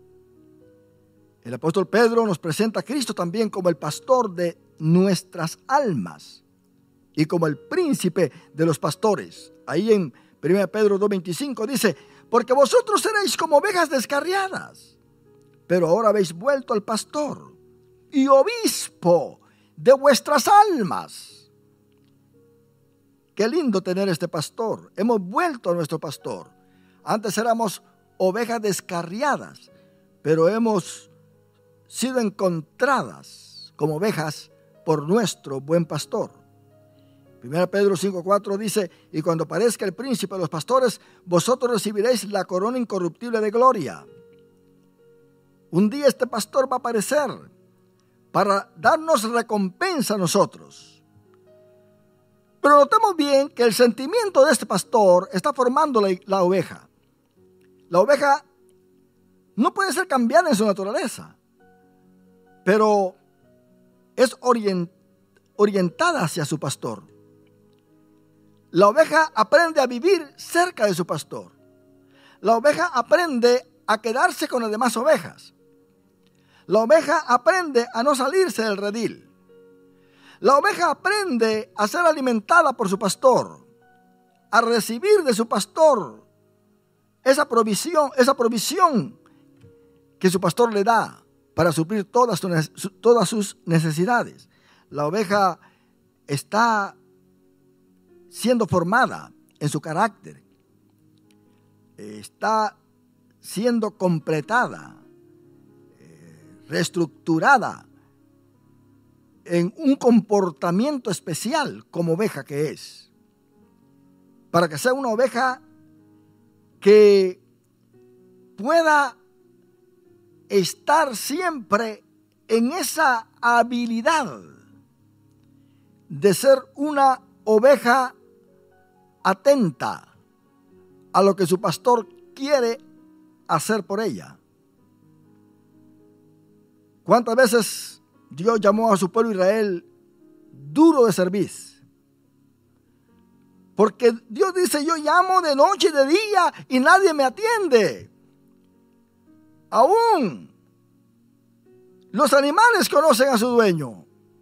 El apóstol Pedro nos presenta a Cristo también como el pastor de nuestras almas y como el príncipe de los pastores. Ahí en primera Pedro dos, veinticinco dice, porque vosotros seréis como ovejas descarriadas, pero ahora habéis vuelto al pastor y obispo de vuestras almas. Qué lindo tener este pastor. Hemos vuelto a nuestro pastor. Antes éramos ovejas descarriadas, pero hemos sido encontradas como ovejas por nuestro buen pastor. primera Pedro cinco, cuatro dice, y cuando aparezca el príncipe de los pastores, vosotros recibiréis la corona incorruptible de gloria. Un día este pastor va a aparecer para darnos recompensa a nosotros. Pero notemos bien que el sentimiento de este pastor está formando la, la oveja. La oveja no puede ser cambiada en su naturaleza, pero es orient, orientada hacia su pastor. La oveja aprende a vivir cerca de su pastor. La oveja aprende a quedarse con las demás ovejas. La oveja aprende a no salirse del redil. La oveja aprende a ser alimentada por su pastor, a recibir de su pastor esa provisión, esa provisión que su pastor le da para suplir todas, su, todas sus necesidades. La oveja está siendo formada en su carácter, está siendo completada, eh, reestructurada en un comportamiento especial como oveja que es, para que sea una oveja que pueda estar siempre en esa habilidad de ser una oveja atenta a lo que su pastor quiere hacer por ella. ¿Cuántas veces Dios llamó a su pueblo Israel duro de cerviz? Porque Dios dice, yo llamo de noche y de día y nadie me atiende. Aún los animales conocen a su dueño,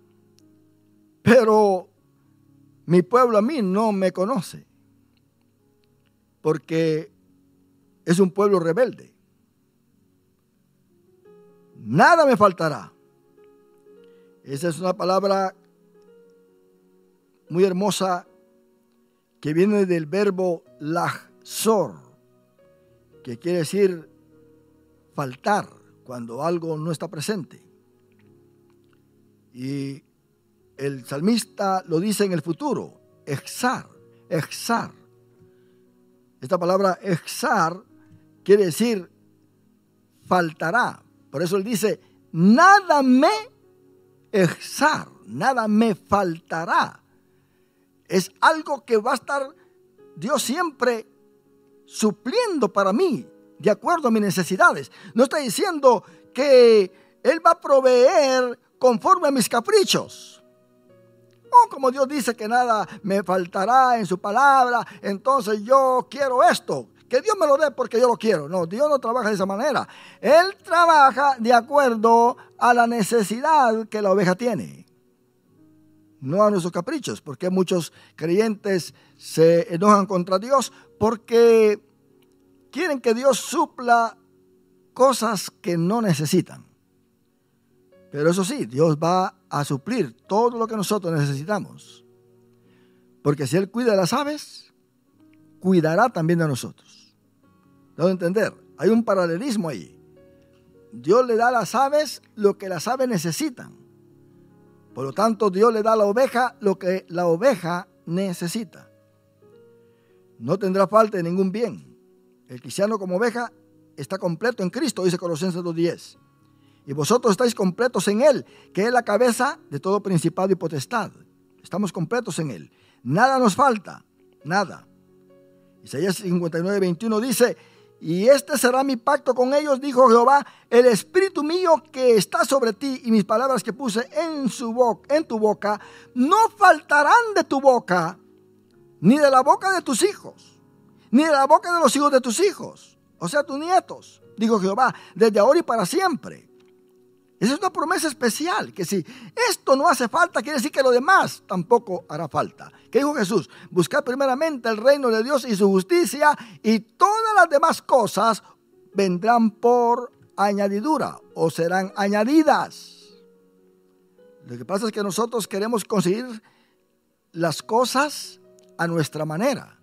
pero mi pueblo a mí no me conoce, porque es un pueblo rebelde. Nada me faltará. Esa es una palabra muy hermosa que viene del verbo lachzor, que quiere decir faltar cuando algo no está presente. Y el salmista lo dice en el futuro, exar, exar. Esta palabra exar quiere decir faltará. Por eso él dice, nada me exar, nada me faltará. Es algo que va a estar Dios siempre supliendo para mí, de acuerdo a mis necesidades. No está diciendo que Él va a proveer conforme a mis caprichos. Oh, como Dios dice que nada me faltará en su palabra, entonces yo quiero esto. Que Dios me lo dé porque yo lo quiero. No, Dios no trabaja de esa manera. Él trabaja de acuerdo a la necesidad que la oveja tiene, no a nuestros caprichos, porque muchos creyentes se enojan contra Dios porque quieren que Dios supla cosas que no necesitan. Pero eso sí, Dios va a suplir todo lo que nosotros necesitamos. Porque si Él cuida de las aves, cuidará también de nosotros. ¿Debo entender? Hay un paralelismo ahí. Dios le da a las aves lo que las aves necesitan. Por lo tanto, Dios le da a la oveja lo que la oveja necesita. No tendrá falta de ningún bien. El cristiano como oveja está completo en Cristo, dice Colosenses dos diez. Y vosotros estáis completos en Él, que es la cabeza de todo principado y potestad. Estamos completos en Él. Nada nos falta, nada. Isaías cincuenta y nueve veintiuno dice, y este será mi pacto con ellos, dijo Jehová, el espíritu mío que está sobre ti y mis palabras que puse en, su boca, en tu boca, no faltarán de tu boca, ni de la boca de tus hijos, ni de la boca de los hijos de tus hijos, o sea, tus nietos, dijo Jehová, desde ahora y para siempre. Esa es una promesa especial, que si esto no hace falta, quiere decir que lo demás tampoco hará falta. ¿Qué dijo Jesús? Buscad primeramente el reino de Dios y su justicia, y todas las demás cosas vendrán por añadidura o serán añadidas. Lo que pasa es que nosotros queremos conseguir las cosas a nuestra manera.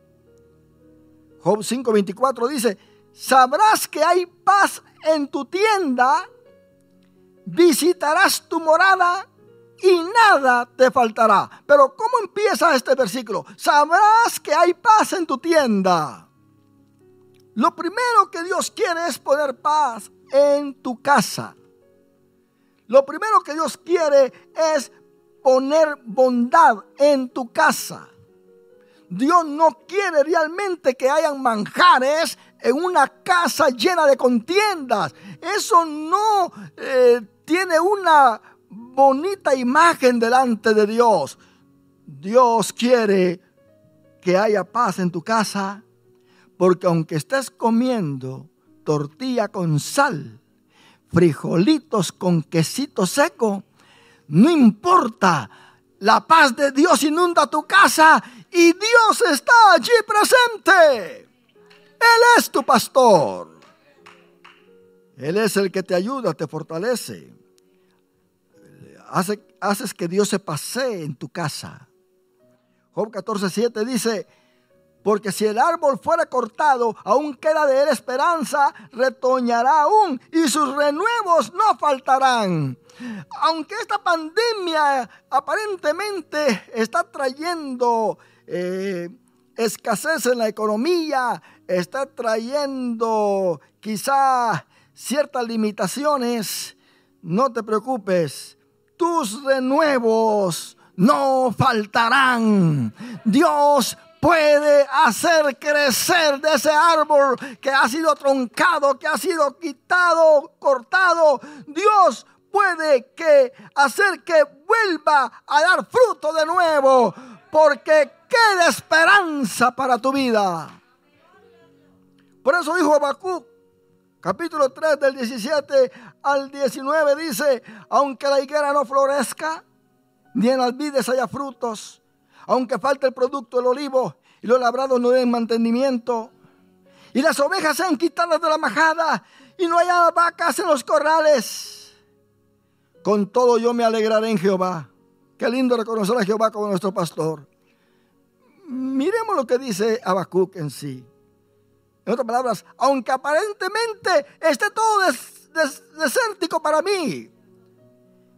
Job cinco veinticuatro dice, sabrás que hay paz en tu tienda, visitarás tu morada y nada te faltará. Pero ¿cómo empieza este versículo? Sabrás que hay paz en tu tienda. Lo primero que Dios quiere es poner paz en tu casa. Lo primero que Dios quiere es poner bondad en tu casa. Dios no quiere realmente que hayan manjares en una casa llena de contiendas. Eso no eh, tiene una bonita imagen delante de Dios. Dios quiere que haya paz en tu casa, porque aunque estés comiendo tortilla con sal, frijolitos con quesito seco, no importa, la paz de Dios inunda tu casa y Dios está allí presente. Él es tu pastor. Él es el que te ayuda, te fortalece. Hace, haces que Dios se pasee en tu casa. Job catorce siete dice, porque si el árbol fuera cortado, aún queda de él esperanza, retoñará aún y sus renuevos no faltarán. Aunque esta pandemia aparentemente está trayendo eh, escasez en la economía, está trayendo quizá ciertas limitaciones, no te preocupes, tus renuevos no faltarán. Dios puede hacer crecer de ese árbol que ha sido truncado, que ha sido quitado, cortado. Dios puede que hacer que vuelva a dar fruto de nuevo, porque queda esperanza para tu vida. Por eso dijo Habacuc, capítulo tres del diecisiete al diecinueve, dice, aunque la higuera no florezca, ni en las vides haya frutos, aunque falte el producto del olivo y los labrados no den mantenimiento, y las ovejas sean quitadas de la majada y no haya vacas en los corrales, con todo yo me alegraré en Jehová. Qué lindo reconocer a Jehová como nuestro pastor. Miremos lo que dice Habacuc en sí. En otras palabras, aunque aparentemente esté todo des, des, desértico para mí,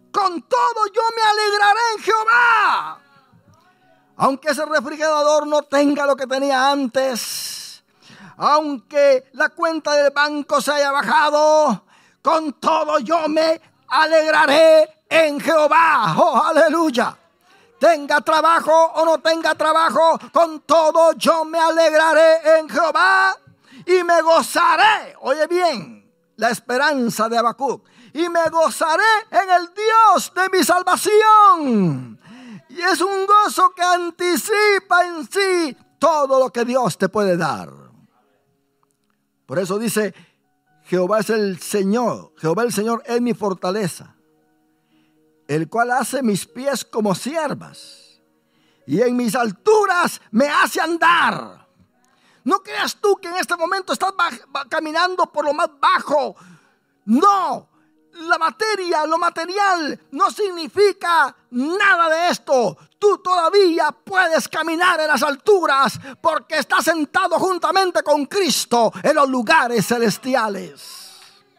con todo yo me alegraré en Jehová. Aunque ese refrigerador no tenga lo que tenía antes, aunque la cuenta del banco se haya bajado, con todo yo me alegraré en Jehová. Oh, aleluya. Tenga trabajo o no tenga trabajo, con todo yo me alegraré en Jehová y me gozaré. Oye bien, la esperanza de Habacuc. Y me gozaré en el Dios de mi salvación. Y es un gozo que anticipa en sí todo lo que Dios te puede dar. Por eso dice, Jehová es el Señor. Jehová el Señor es mi fortaleza, el cual hace mis pies como siervas, y en mis alturas me hace andar. No creas tú que en este momento estás caminando por lo más bajo. No, la materia, lo material no significa nada de esto. Tú todavía puedes caminar en las alturas porque estás sentado juntamente con Cristo en los lugares celestiales.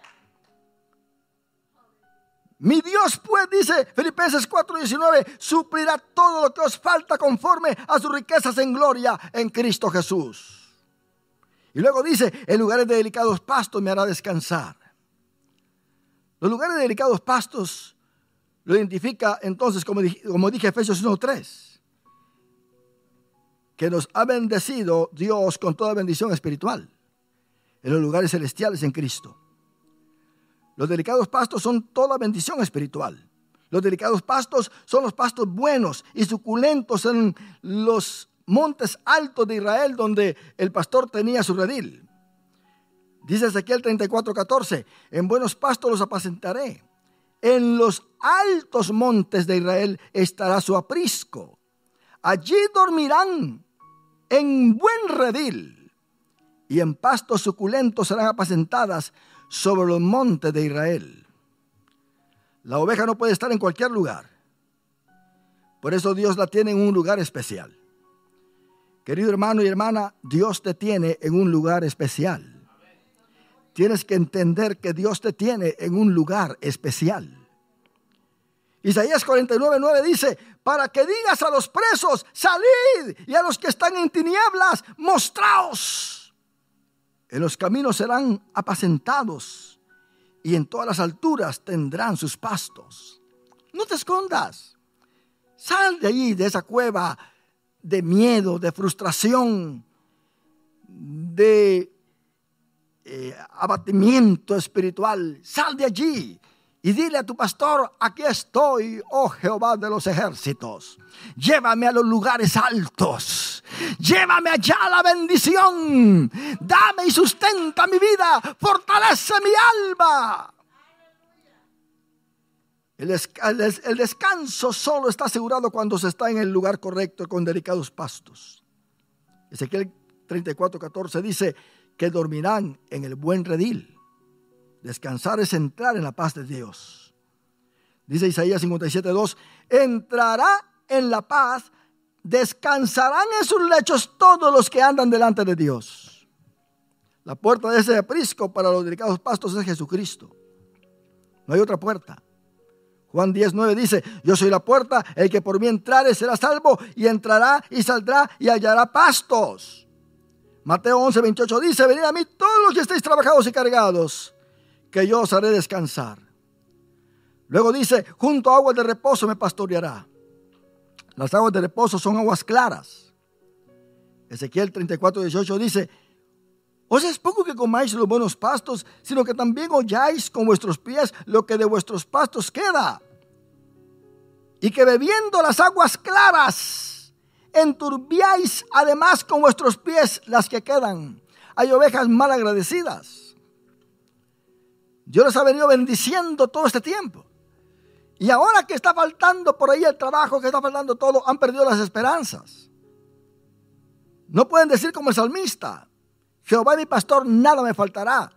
Mi Dios, pues, dice Filipenses cuatro diecinueve, suplirá todo lo que os falta conforme a sus riquezas en gloria en Cristo Jesús. Y luego dice, en lugares de delicados pastos me hará descansar. Los lugares de delicados pastos lo identifica entonces, como dije, como dije Efesios uno tres, que nos ha bendecido Dios con toda bendición espiritual en los lugares celestiales en Cristo. Los delicados pastos son toda bendición espiritual. Los delicados pastos son los pastos buenos y suculentos en los montes altos de Israel, donde el pastor tenía su redil. Dice Ezequiel treinta y cuatro catorce, en buenos pastos los apacentaré. En los altos montes de Israel estará su aprisco. Allí dormirán en buen redil, y en pastos suculentos serán apacentadas sobre los montes de Israel. La oveja no puede estar en cualquier lugar. Por eso Dios la tiene en un lugar especial. Querido hermano y hermana, Dios te tiene en un lugar especial. Tienes que entender que Dios te tiene en un lugar especial. Isaías cuarenta y nueve nueve dice, para que digas a los presos, salid, y a los que están en tinieblas, mostraos. En los caminos serán apacentados, y en todas las alturas tendrán sus pastos. No te escondas. Sal de allí, de esa cueva de miedo, de frustración, de eh, abatimiento espiritual. Sal de allí y dile a tu pastor, aquí estoy, oh Jehová de los ejércitos. Llévame a los lugares altos. Llévame allá a la bendición. Dame y sustenta mi vida. Fortalece mi alma. El, el, el descanso solo está asegurado cuando se está en el lugar correcto con delicados pastos. Ezequiel treinta y cuatro catorce dice que dormirán en el buen redil. Descansar es entrar en la paz de Dios. Dice Isaías cincuenta y siete dos, entrará en la paz, descansarán en sus lechos todos los que andan delante de Dios. La puerta de ese aprisco para los delicados pastos es Jesucristo. No hay otra puerta. Juan diez nueve dice, yo soy la puerta, el que por mí entrare será salvo, y entrará y saldrá y hallará pastos. Mateo once veintiocho dice, venid a mí todos los que estéis trabajados y cargados, que yo os haré descansar. Luego dice, junto a aguas de reposo me pastoreará. Las aguas de reposo son aguas claras. Ezequiel treinta y cuatro dieciocho dice, os es poco que comáis los buenos pastos, sino que también holláis con vuestros pies lo que de vuestros pastos queda. Y que bebiendo las aguas claras, enturbiáis además con vuestros pies las que quedan. Hay ovejas mal agradecidas. Dios les ha venido bendiciendo todo este tiempo. Y ahora que está faltando por ahí el trabajo, que está faltando todo, han perdido las esperanzas. No pueden decir como el salmista, Jehová es mi pastor, nada me faltará.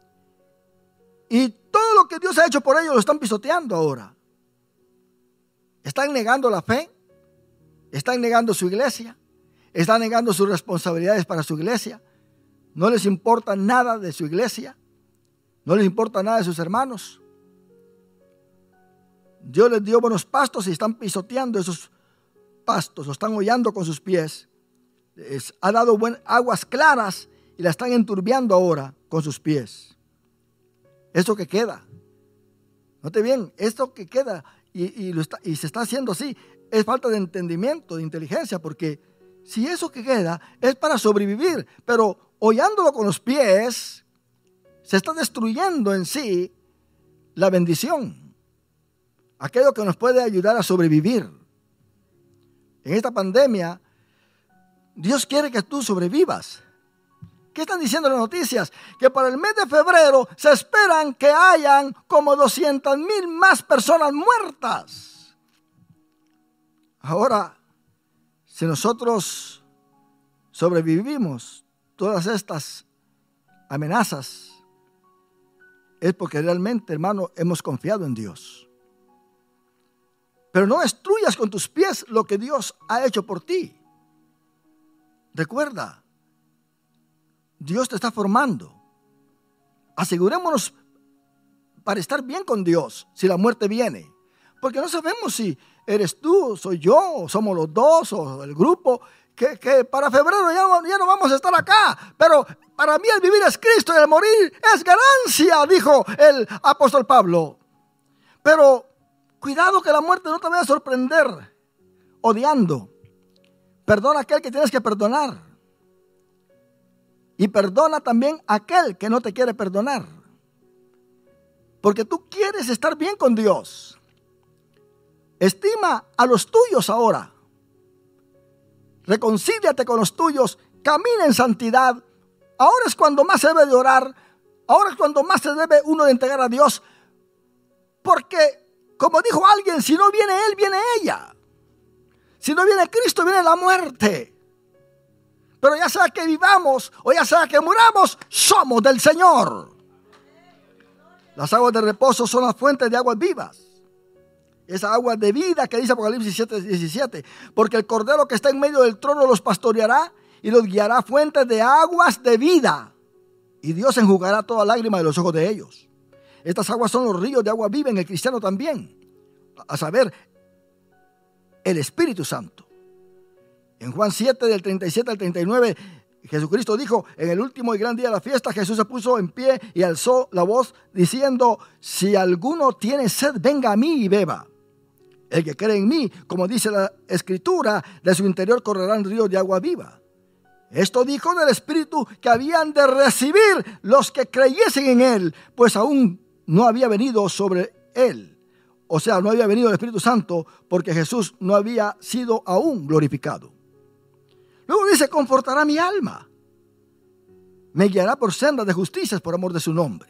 Y todo lo que Dios ha hecho por ellos lo están pisoteando ahora. Están negando la fe, están negando su iglesia, están negando sus responsabilidades para su iglesia. No les importa nada de su iglesia, no les importa nada de sus hermanos. Dios les dio buenos pastos y están pisoteando esos pastos, lo están hollando con sus pies. Les ha dado buen, aguas claras y la están enturbiando ahora con sus pies. Esto que queda, note bien, esto que queda y, y, lo está, y se está haciendo así, es falta de entendimiento, de inteligencia, porque si eso que queda es para sobrevivir, pero hollándolo con los pies, se está destruyendo en sí la bendición, aquello que nos puede ayudar a sobrevivir. En esta pandemia, Dios quiere que tú sobrevivas. ¿Qué están diciendo las noticias? Que para el mes de febrero se esperan que hayan como doscientas mil más personas muertas. Ahora, si nosotros sobrevivimos todas estas amenazas, es porque realmente, hermano, hemos confiado en Dios. Pero no destruyas con tus pies lo que Dios ha hecho por ti. Recuerda, Dios te está formando. Asegurémonos para estar bien con Dios si la muerte viene. Porque no sabemos si eres tú, soy yo, somos los dos o el grupo. Que, que para febrero ya no, ya no vamos a estar acá. Pero para mí el vivir es Cristo y el morir es ganancia, dijo el apóstol Pablo. Pero cuidado que la muerte no te vaya a sorprender odiando. Perdona a aquel que tienes que perdonar. Y perdona también a aquel que no te quiere perdonar. Porque tú quieres estar bien con Dios. Estima a los tuyos ahora. Reconcíliate con los tuyos. Camina en santidad. Ahora es cuando más se debe de orar. Ahora es cuando más se debe uno de entregar a Dios. Porque, como dijo alguien, si no viene Él, viene ella. Si no viene Cristo, viene la muerte. Pero ya sea que vivamos o ya sea que muramos, somos del Señor. Las aguas de reposo son las fuentes de aguas vivas. Esa agua de vida que dice Apocalipsis siete diecisiete. Porque el Cordero que está en medio del trono los pastoreará y los guiará a fuentes de aguas de vida. Y Dios enjugará toda lágrima de los ojos de ellos. Estas aguas son los ríos de agua viva en el cristiano también. A saber, el Espíritu Santo. En Juan siete, del treinta y siete al treinta y nueve, Jesucristo dijo, en el último y gran día de la fiesta, Jesús se puso en pie y alzó la voz diciendo, si alguno tiene sed, venga a mí y beba. El que cree en mí, como dice la Escritura, de su interior correrán ríos de agua viva. Esto dijo del Espíritu que habían de recibir los que creyesen en Él, pues aún no había venido sobre Él. O sea, no había venido el Espíritu Santo porque Jesús no había sido aún glorificado. Luego dice, confortará mi alma. Me guiará por sendas de justicia por amor de su nombre.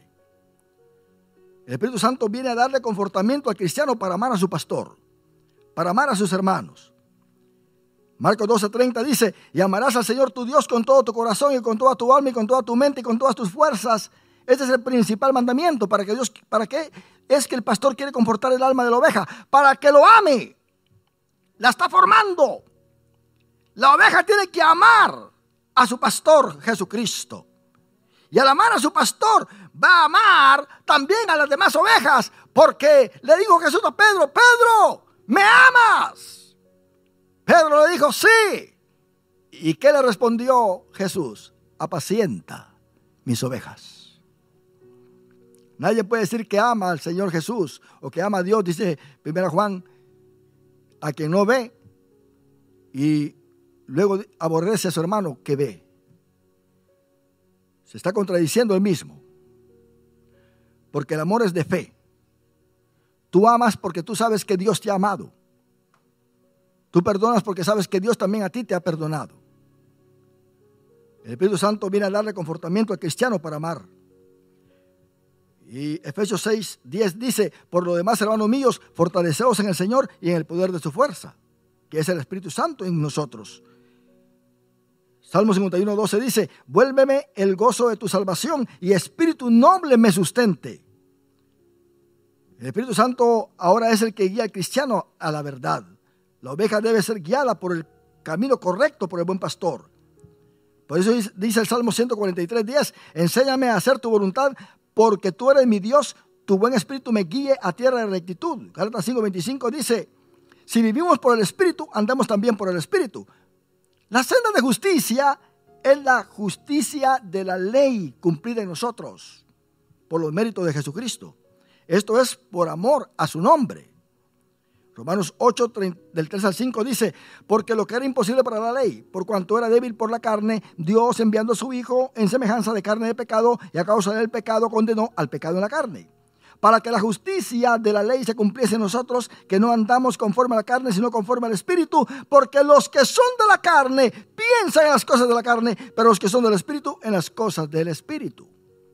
El Espíritu Santo viene a darle confortamiento al cristiano para amar a su pastor, para amar a sus hermanos. Marcos doce treinta dice, y amarás al Señor tu Dios con todo tu corazón y con toda tu alma y con toda tu mente y con todas tus fuerzas. Este es el principal mandamiento. ¿Para que Dios, para qué es que el pastor quiere confortar el alma de la oveja? Para que lo ame. La está formando. La oveja tiene que amar a su pastor Jesucristo. Y al amar a su pastor, va a amar también a las demás ovejas. Porque le dijo Jesús a Pedro, Pedro, ¿me amas? Pedro le dijo, sí. ¿Y qué le respondió Jesús? Apacienta mis ovejas. Nadie puede decir que ama al Señor Jesús o que ama a Dios, dice primera Juan, a quien no ve y luego aborrece a su hermano que ve. Se está contradiciendo él mismo. Porque el amor es de fe. Tú amas porque tú sabes que Dios te ha amado. Tú perdonas porque sabes que Dios también a ti te ha perdonado. El Espíritu Santo viene a darle confortamiento al cristiano para amar. Y Efesios seis diez dice, por lo demás, hermanos míos, fortaleceos en el Señor y en el poder de su fuerza, que es el Espíritu Santo en nosotros. Salmo cincuenta y uno doce dice, vuélveme el gozo de tu salvación y espíritu noble me sustente. El Espíritu Santo ahora es el que guía al cristiano a la verdad. La oveja debe ser guiada por el camino correcto por el buen pastor. Por eso dice el Salmo ciento cuarenta y tres diez, enséñame a hacer tu voluntad porque tú eres mi Dios, tu buen espíritu me guíe a tierra de rectitud. Gálatas cinco veinticinco dice, si vivimos por el espíritu, andamos también por el espíritu. La senda de justicia es la justicia de la ley cumplida en nosotros por los méritos de Jesucristo. Esto es por amor a su nombre. Romanos ocho, del tres al cinco dice, porque lo que era imposible para la ley, por cuanto era débil por la carne, Dios enviando a su Hijo en semejanza de carne de pecado, y a causa del pecado condenó al pecado en la carne, para que la justicia de la ley se cumpliese en nosotros, que no andamos conforme a la carne, sino conforme al Espíritu, porque los que son de la carne piensan en las cosas de la carne, pero los que son del Espíritu en las cosas del Espíritu.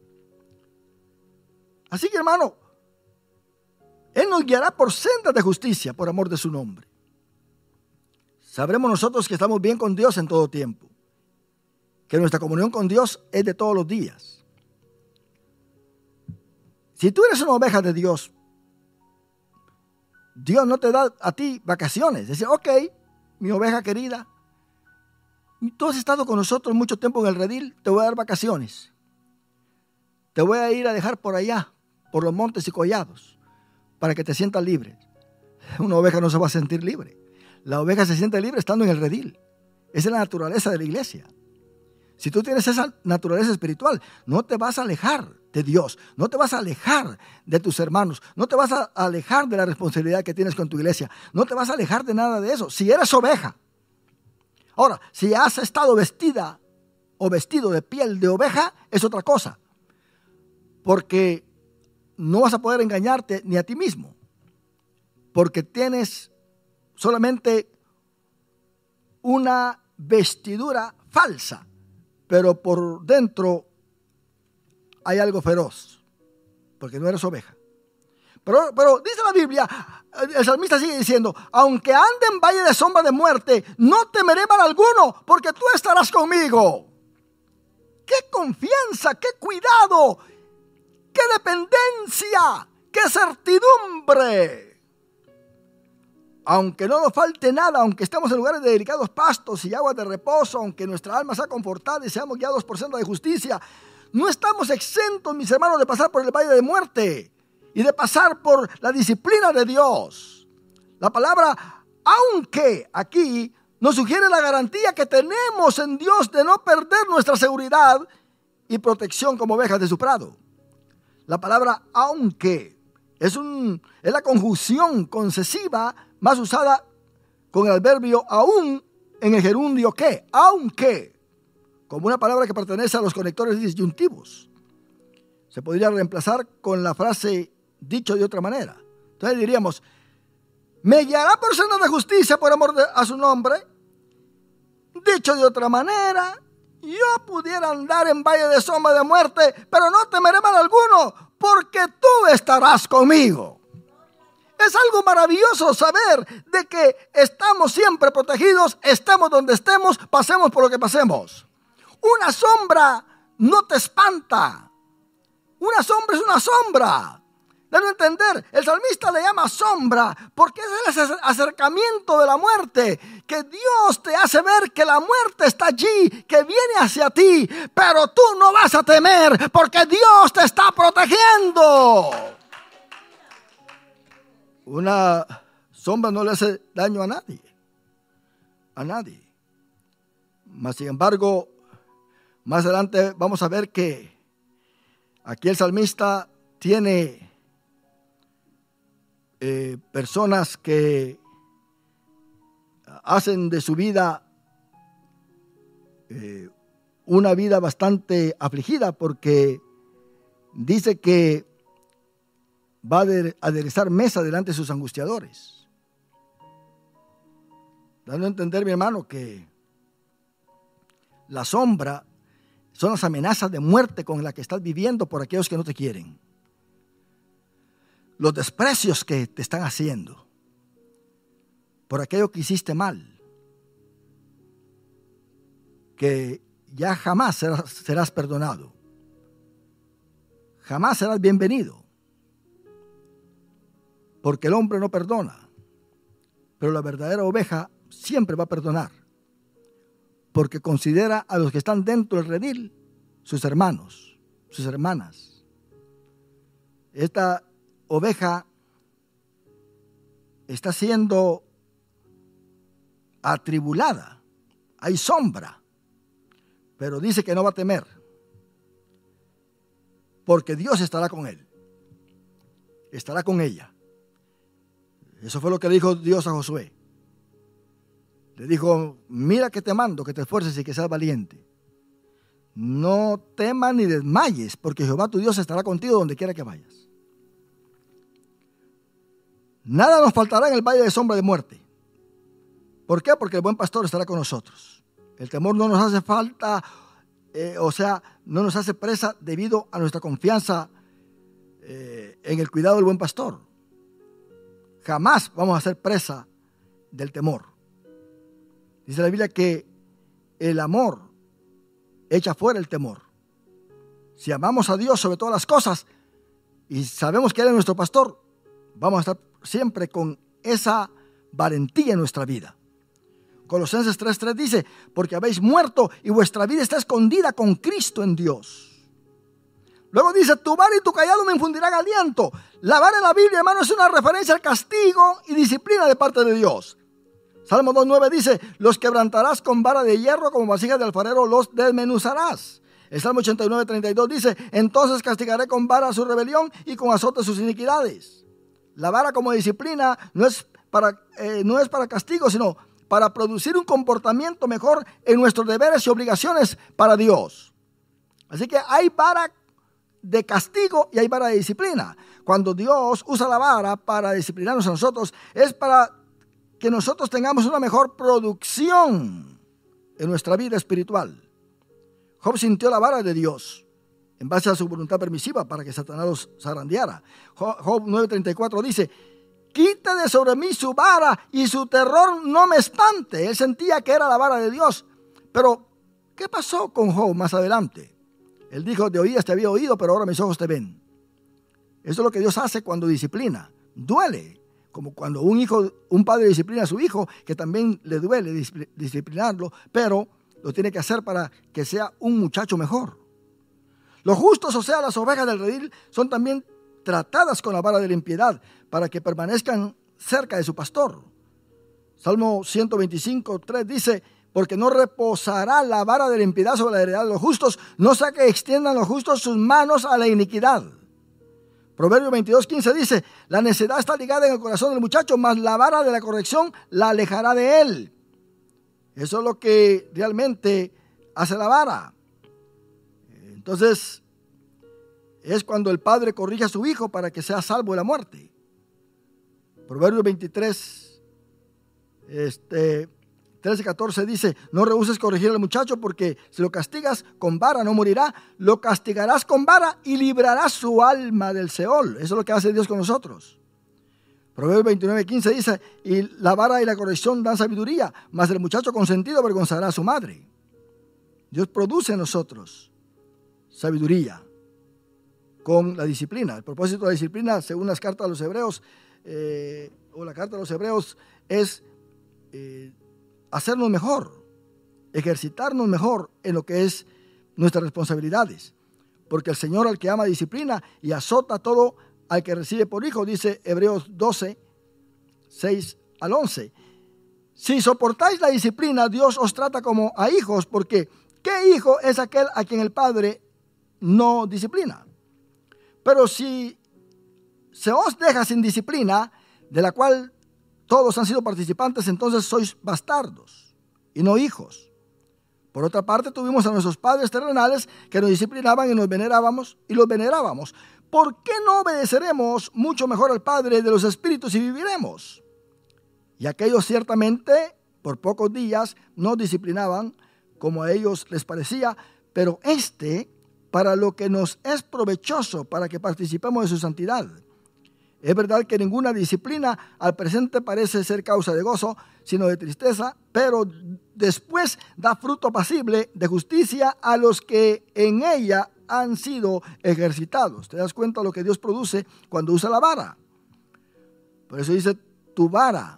Así que, hermano, Él nos guiará por sendas de justicia, por amor de su nombre. Sabremos nosotros que estamos bien con Dios en todo tiempo, que nuestra comunión con Dios es de todos los días. Si tú eres una oveja de Dios, Dios no te da a ti vacaciones. Dice, ok, mi oveja querida, tú has estado con nosotros mucho tiempo en el redil, te voy a dar vacaciones. Te voy a ir a dejar por allá, por los montes y collados, para que te sientas libre. Una oveja no se va a sentir libre. La oveja se siente libre estando en el redil. Esa es la naturaleza de la iglesia. Si tú tienes esa naturaleza espiritual, no te vas a alejar de Dios, no te vas a alejar de tus hermanos, no te vas a alejar de la responsabilidad que tienes con tu iglesia, no te vas a alejar de nada de eso, si eres oveja. Ahora, si has estado vestida o vestido de piel de oveja, es otra cosa, porque no vas a poder engañarte ni a ti mismo, porque tienes solamente una vestidura falsa, pero por dentro hay algo feroz, porque no eres oveja. Pero, pero dice la Biblia, el salmista sigue diciendo, aunque ande en valle de sombra de muerte, no temeré mal alguno, porque tú estarás conmigo. ¡Qué confianza, qué cuidado, qué dependencia, qué certidumbre! Aunque no nos falte nada, aunque estemos en lugares de delicados pastos y aguas de reposo, aunque nuestra alma sea confortada y seamos guiados por senda de justicia, no estamos exentos, mis hermanos, de pasar por el valle de muerte y de pasar por la disciplina de Dios. La palabra aunque aquí nos sugiere la garantía que tenemos en Dios de no perder nuestra seguridad y protección como ovejas de su prado. La palabra aunque es, un, es la conjunción concesiva más usada con el adverbio aún en el gerundio que, aunque, como una palabra que pertenece a los conectores disyuntivos. Se podría reemplazar con la frase dicho de otra manera. Entonces diríamos, me guiará por sendas de justicia por amor de, a su nombre. Dicho de otra manera, yo pudiera andar en valle de sombra de muerte, pero no temeré mal alguno, porque tú estarás conmigo. Es algo maravilloso saber de que estamos siempre protegidos, estemos donde estemos, pasemos por lo que pasemos. Una sombra no te espanta. Una sombra es una sombra. Deben entender, el salmista le llama sombra porque es el acercamiento de la muerte, que Dios te hace ver que la muerte está allí, que viene hacia ti, pero tú no vas a temer porque Dios te está protegiendo. Una sombra no le hace daño a nadie, a nadie. Mas sin embargo, más adelante vamos a ver que aquí el salmista tiene eh, personas que hacen de su vida eh, una vida bastante afligida, porque dice que va a aderezar mesa delante de sus angustiadores. Dando a entender, mi hermano, que la sombra son las amenazas de muerte con las que estás viviendo por aquellos que no te quieren. Los desprecios que te están haciendo por aquello que hiciste mal, que ya jamás serás, serás perdonado. Jamás serás bienvenido. Porque el hombre no perdona, pero la verdadera oveja siempre va a perdonar, porque considera a los que están dentro del redil sus hermanos, sus hermanas. esta oveja está siendo atribulada, hay sombra, pero dice que no va a temer, porque Dios estará con él, estará con ella. Eso fue lo que le dijo Dios a Josué. Le dijo: mira que te mando, que te esfuerces y que seas valiente. No temas ni desmayes, porque Jehová tu Dios estará contigo donde quiera que vayas. Nada nos faltará en el valle de sombra de muerte. ¿Por qué? Porque el buen pastor estará con nosotros. El temor no nos hace falta, eh, o sea, no nos hace presa debido a nuestra confianza eh, en el cuidado del buen pastor. Jamás vamos a ser presa del temor. Dice la Biblia que el amor echa fuera el temor. Si amamos a Dios sobre todas las cosas y sabemos que Él es nuestro pastor, vamos a estar siempre con esa valentía en nuestra vida. Colosenses tres tres dice: porque habéis muerto y vuestra vida está escondida con Cristo en Dios. Luego dice: tu vara y tu cayado me infundirán aliento. La vara en la Biblia, hermano, es una referencia al castigo y disciplina de parte de Dios. Salmo dos nueve dice: los quebrantarás con vara de hierro, como vasijas de alfarero los desmenuzarás. El Salmo ochenta y nueve treinta y dos dice: entonces castigaré con vara su rebelión y con azote sus iniquidades. La vara como disciplina no es para, eh, no es para castigo, sino para producir un comportamiento mejor en nuestros deberes y obligaciones para Dios. Así que hay vara de castigo y hay vara de disciplina. Cuando Dios usa la vara para disciplinarnos a nosotros, es para que nosotros tengamos una mejor producción en nuestra vida espiritual. Job sintió la vara de Dios en base a su voluntad permisiva para que Satanás los zarandeara. Job nueve treinta y cuatro dice: quite de sobre mí su vara y su terror no me espante. Él sentía que era la vara de Dios. Pero, ¿qué pasó con Job más adelante? Él dijo: de oídas te había oído, pero ahora mis ojos te ven. Eso es lo que Dios hace cuando disciplina. Duele, como cuando un hijo, un padre disciplina a su hijo, que también le duele disciplinarlo, pero lo tiene que hacer para que sea un muchacho mejor. Los justos, o sea, las ovejas del redil, son también tratadas con la vara de la impiedad para que permanezcan cerca de su pastor. Salmo ciento veinticinco tres dice: porque no reposará la vara de la impiedad sobre la heredad de los justos, no sea que extiendan los justos sus manos a la iniquidad. Proverbio veintidós quince dice: la necedad está ligada en el corazón del muchacho, mas la vara de la corrección la alejará de él. Eso es lo que realmente hace la vara. Entonces, es cuando el padre corrige a su hijo para que sea salvo de la muerte. Proverbios veintitrés, este, trece catorce dice: no rehuses corregir al muchacho, porque si lo castigas con vara no morirá, lo castigarás con vara y librarás su alma del Seol. Eso es lo que hace Dios con nosotros. Proverbios veintinueve quince dice: y la vara y la corrección dan sabiduría, mas el muchacho consentido avergonzará a su madre. Dios produce en nosotros sabiduría con la disciplina. El propósito de la disciplina, según las cartas de los hebreos, eh, o la carta de los hebreos, es eh, hacernos mejor, ejercitarnos mejor en lo que es nuestras responsabilidades. Porque el Señor al que ama disciplina y azota todo al que recibe por hijo, dice Hebreos doce, seis al once. Si soportáis la disciplina, Dios os trata como a hijos, porque ¿qué hijo es aquel a quien el Padre no disciplina? Pero si se os deja sin disciplina, de la cual todos han sido participantes, entonces sois bastardos y no hijos. Por otra parte, tuvimos a nuestros padres terrenales que nos disciplinaban y nos venerábamos y los venerábamos. ¿Por qué no obedeceremos mucho mejor al Padre de los espíritus y viviremos? Y aquellos ciertamente por pocos días nos disciplinaban como a ellos les parecía, pero este para lo que nos es provechoso, para que participemos de su santidad. Es verdad que ninguna disciplina al presente parece ser causa de gozo, sino de tristeza, pero después da fruto apacible de justicia a los que en ella han sido ejercitados. ¿Te das cuenta de lo que Dios produce cuando usa la vara? Por eso dice: tu vara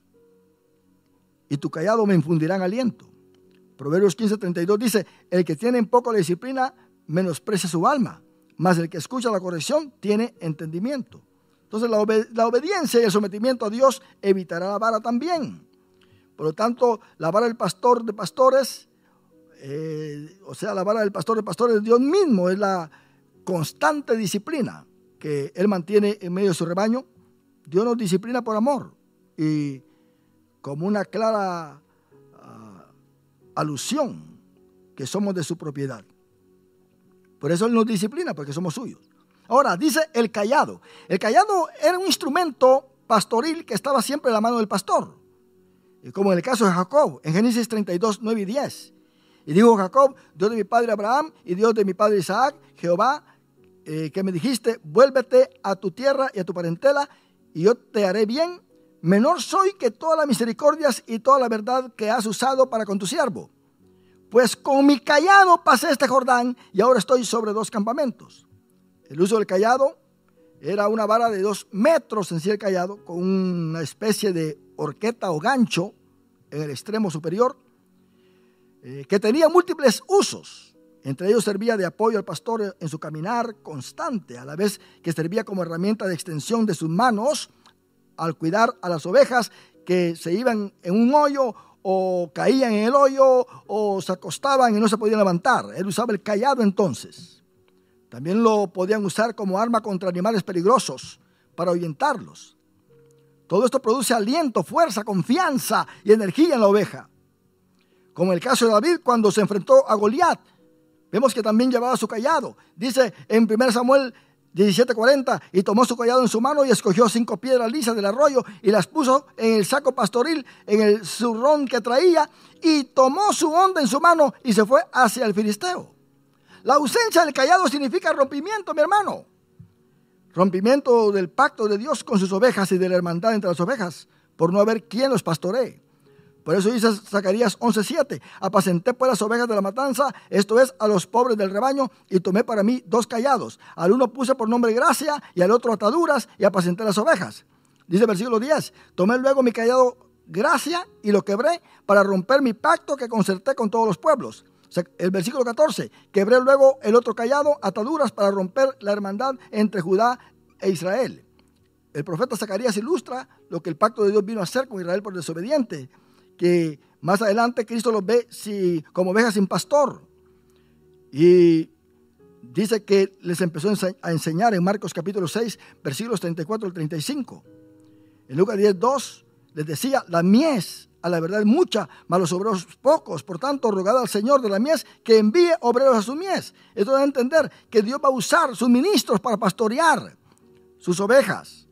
y tu cayado me infundirán aliento. Proverbios quince treinta y dos dice: el que tiene en poco la disciplina menosprecia su alma, mas el que escucha la corrección tiene entendimiento. Entonces la, obed- la obediencia y el sometimiento a Dios evitará la vara también. Por lo tanto, la vara del pastor de pastores, eh, o sea, la vara del pastor de pastores, Dios mismo es la constante disciplina que Él mantiene en medio de su rebaño. Dios nos disciplina por amor y como una clara uh, alusión que somos de su propiedad. Por eso Él nos disciplina, porque somos suyos. Ahora, dice el cayado. El cayado era un instrumento pastoril que estaba siempre en la mano del pastor. Y como en el caso de Jacob, en Génesis treinta y dos, nueve y diez. Y dijo Jacob: Dios de mi padre Abraham y Dios de mi padre Isaac, Jehová, eh, que me dijiste, vuélvete a tu tierra y a tu parentela, y yo te haré bien. Menor soy que todas las misericordias y toda la verdad que has usado para con tu siervo. Pues con mi cayado pasé este Jordán y ahora estoy sobre dos campamentos. El uso del cayado era una vara de dos metros en sí el cayado, con una especie de horqueta o gancho en el extremo superior, eh, que tenía múltiples usos. Entre ellos servía de apoyo al pastor en su caminar constante, a la vez que servía como herramienta de extensión de sus manos al cuidar a las ovejas que se iban en un hoyo o caían en el hoyo o se acostaban y no se podían levantar. Él usaba el cayado entonces. También lo podían usar como arma contra animales peligrosos para ahuyentarlos. Todo esto produce aliento, fuerza, confianza y energía en la oveja. Como en el caso de David cuando se enfrentó a Goliat, vemos que también llevaba su cayado. Dice en primero Samuel diecisiete cuarenta, y tomó su cayado en su mano y escogió cinco piedras lisas del arroyo y las puso en el saco pastoril, en el zurrón que traía, y tomó su honda en su mano y se fue hacia el filisteo. La ausencia del cayado significa rompimiento, mi hermano. Rompimiento del pacto de Dios con sus ovejas y de la hermandad entre las ovejas, por no haber quien los pastoree. Por eso dice Zacarías once siete, apacenté pues las ovejas de la matanza, esto es, a los pobres del rebaño, y tomé para mí dos cayados. Al uno puse por nombre gracia, y al otro ataduras, y apacenté las ovejas. Dice el versículo diez, tomé luego mi cayado gracia, y lo quebré, para romper mi pacto que concerté con todos los pueblos. O sea, el versículo catorce, quebré luego el otro cayado, ataduras, para romper la hermandad entre Judá e Israel. El profeta Zacarías ilustra lo que el pacto de Dios vino a hacer con Israel por desobediente, que más adelante Cristo los ve si, como ovejas sin pastor. Y dice que les empezó a enseñar en Marcos capítulo seis, versículos treinta y cuatro al treinta y cinco. En Lucas diez dos les decía, la mies a la verdad es mucha, mas los obreros pocos. Por tanto, rogad al Señor de la mies que envíe obreros a su mies. Esto da a entender que Dios va a usar sus ministros para pastorear sus ovejas.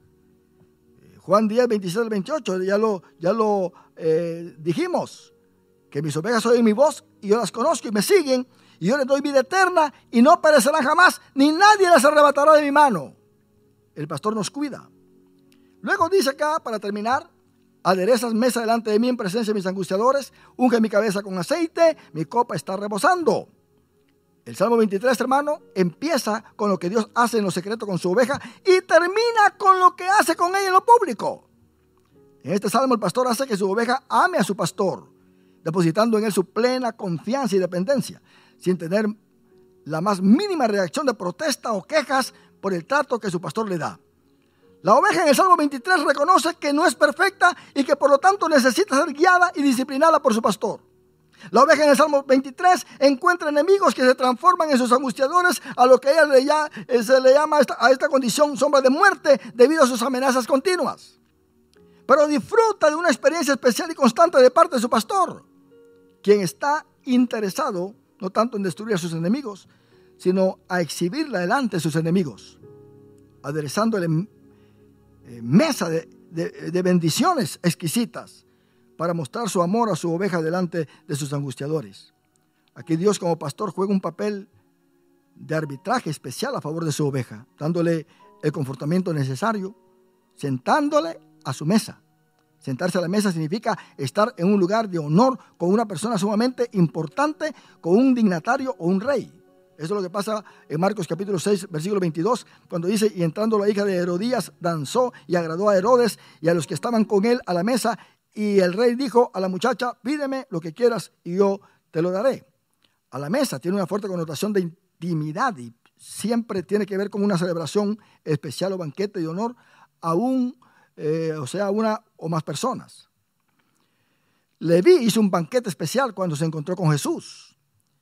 Juan diez, veintiséis al veintiocho, ya lo, ya lo eh, dijimos, que mis ovejas oyen mi voz y yo las conozco y me siguen, y yo les doy vida eterna y no perecerán jamás, ni nadie las arrebatará de mi mano. El pastor nos cuida. Luego dice acá, para terminar, aderezas mesa delante de mí en presencia de mis angustiadores, unge mi cabeza con aceite, mi copa está rebosando. El Salmo veintitrés, hermano, empieza con lo que Dios hace en lo secreto con su oveja y termina con lo que hace con ella en lo público. En este salmo el pastor hace que su oveja ame a su pastor, depositando en él su plena confianza y dependencia, sin tener la más mínima reacción de protesta o quejas por el trato que su pastor le da. La oveja en el Salmo veintitrés reconoce que no es perfecta y que por lo tanto necesita ser guiada y disciplinada por su pastor. La oveja en el Salmo veintitrés encuentra enemigos que se transforman en sus angustiadores, a lo que ella le llama, se le llama a esta, a esta condición sombra de muerte debido a sus amenazas continuas. Pero disfruta de una experiencia especial y constante de parte de su pastor, quien está interesado no tanto en destruir a sus enemigos, sino a exhibirla delante de sus enemigos, aderezándole eh, mesa de, de, de bendiciones exquisitas, para mostrar su amor a su oveja delante de sus angustiadores. Aquí Dios como pastor juega un papel de arbitraje especial a favor de su oveja, dándole el confortamiento necesario, sentándole a su mesa. Sentarse a la mesa significa estar en un lugar de honor con una persona sumamente importante, con un dignatario o un rey. Eso es lo que pasa en Marcos capítulo seis, versículo veintidós, cuando dice, y entrando la hija de Herodías, danzó y agradó a Herodes y a los que estaban con él a la mesa. Y el rey dijo a la muchacha, pídeme lo que quieras y yo te lo daré. A la mesa tiene una fuerte connotación de intimidad y siempre tiene que ver con una celebración especial o banquete de honor a un, eh, o sea, una o más personas. Leví hizo un banquete especial cuando se encontró con Jesús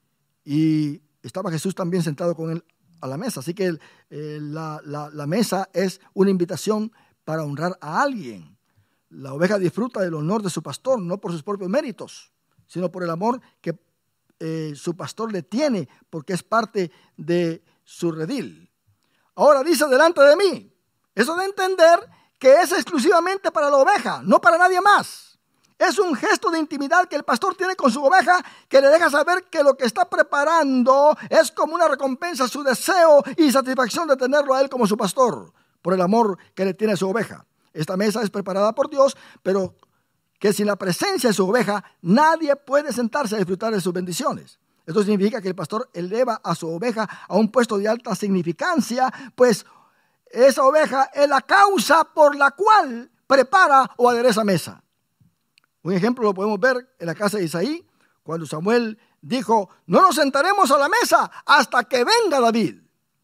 y estaba Jesús también sentado con él a la mesa. Así que el, eh, la, la, la mesa es una invitación para honrar a alguien. La oveja disfruta del honor de su pastor, no por sus propios méritos, sino por el amor que eh, su pastor le tiene, porque es parte de su redil. Ahora dice delante de mí. Eso de entender que es exclusivamente para la oveja, no para nadie más. Es un gesto de intimidad que el pastor tiene con su oveja, que le deja saber que lo que está preparando es como una recompensa a su deseo y satisfacción de tenerlo a él como su pastor, por el amor que le tiene a su oveja. Esta mesa es preparada por Dios, pero que sin la presencia de su oveja, nadie puede sentarse a disfrutar de sus bendiciones. Esto significa que el pastor eleva a su oveja a un puesto de alta significancia, pues esa oveja es la causa por la cual prepara o adereza mesa. Un ejemplo lo podemos ver en la casa de Isaí, cuando Samuel dijo, no nos sentaremos a la mesa hasta que venga David.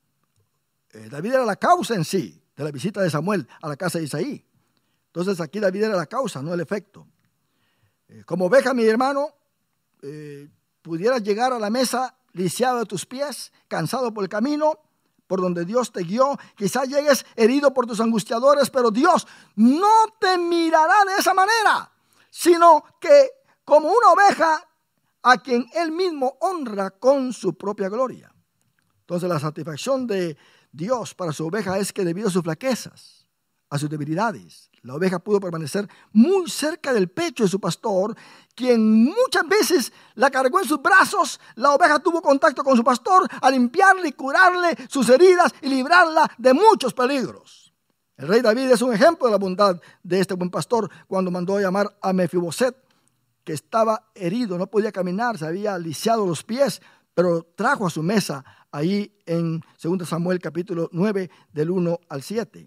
Eh, David era la causa en sí de la visita de Samuel a la casa de Isaí. Entonces aquí David era la causa, no el efecto. Eh, como oveja, mi hermano, eh, pudieras llegar a la mesa lisiado de tus pies, cansado por el camino, por donde Dios te guió. Quizás llegues herido por tus angustiadores, pero Dios no te mirará de esa manera, sino que como una oveja a quien Él mismo honra con su propia gloria. Entonces la satisfacción de Dios para su oveja es que debido a sus flaquezas, a sus debilidades, la oveja pudo permanecer muy cerca del pecho de su pastor, quien muchas veces la cargó en sus brazos. La oveja tuvo contacto con su pastor a limpiarle y curarle sus heridas y librarla de muchos peligros. El rey David es un ejemplo de la bondad de este buen pastor cuando mandó a llamar a Mefiboset, que estaba herido, no podía caminar, se había lisiado los pies, pero trajo a su mesa ahí en segundo Samuel capítulo nueve del uno al siete.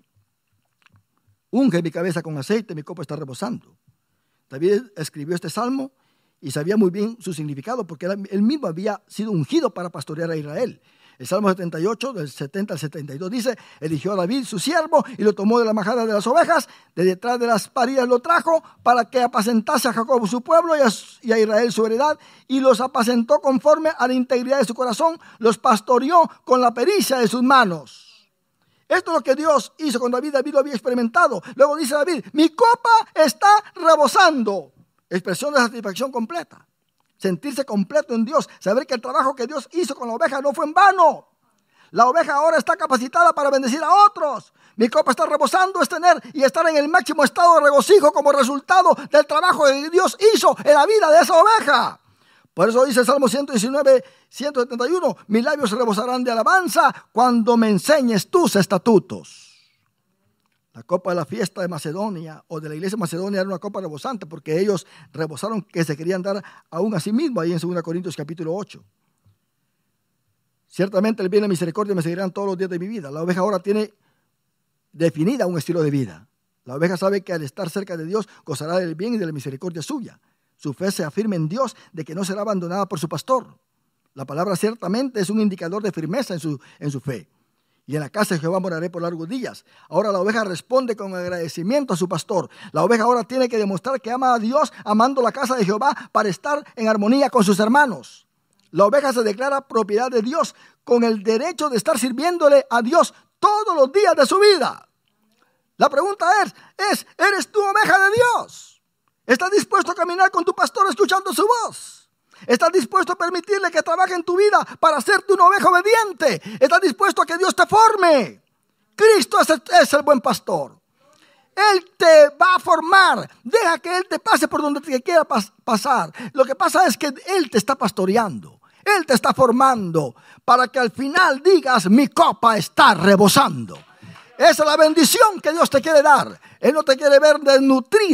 Unge mi cabeza con aceite, mi copa está rebosando. David escribió este salmo y sabía muy bien su significado porque él mismo había sido ungido para pastorear a Israel. El Salmo setenta y ocho, del setenta al setenta y dos dice, eligió a David su siervo y lo tomó de la majada de las ovejas, de detrás de las parillas lo trajo para que apacentase a Jacob su pueblo y a, y a Israel su heredad, y los apacentó conforme a la integridad de su corazón, los pastoreó con la pericia de sus manos. Esto es lo que Dios hizo con David. David lo había experimentado. Luego dice David, mi copa está rebosando. Expresión de satisfacción completa. Sentirse completo en Dios. Saber que el trabajo que Dios hizo con la oveja no fue en vano. La oveja ahora está capacitada para bendecir a otros. Mi copa está rebosando, es tener y estar en el máximo estado de regocijo como resultado del trabajo que Dios hizo en la vida de esa oveja. Por eso dice el Salmo ciento diecinueve, ciento setenta y uno, mis labios rebosarán de alabanza cuando me enseñes tus estatutos. La copa de la fiesta de Macedonia o de la iglesia de Macedonia era una copa rebosante porque ellos rebosaron que se querían dar aún a sí mismos ahí en segunda Corintios capítulo ocho. Ciertamente el bien y la misericordia me seguirán todos los días de mi vida. La oveja ahora tiene definida un estilo de vida. La oveja sabe que al estar cerca de Dios gozará del bien y de la misericordia suya. Su fe se afirma en Dios de que no será abandonada por su pastor. La palabra ciertamente es un indicador de firmeza en su, en su fe. Y en la casa de Jehová moraré por largos días. Ahora la oveja responde con agradecimiento a su pastor. La oveja ahora tiene que demostrar que ama a Dios amando la casa de Jehová para estar en armonía con sus hermanos. La oveja se declara propiedad de Dios con el derecho de estar sirviéndole a Dios todos los días de su vida. La pregunta es, es ¿eres tú oveja de Dios? ¿Estás dispuesto a caminar con tu pastor escuchando su voz? ¿Estás dispuesto a permitirle que trabaje en tu vida para hacerte una oveja obediente? ¿Estás dispuesto a que Dios te forme? Cristo es el, es el buen pastor. Él te va a formar. Deja que Él te pase por donde te quiera pas- pasar. Lo que pasa es que Él te está pastoreando. Él te está formando para que al final digas, mi copa está rebosando. Esa es la bendición que Dios te quiere dar. Él no te quiere ver desnutrida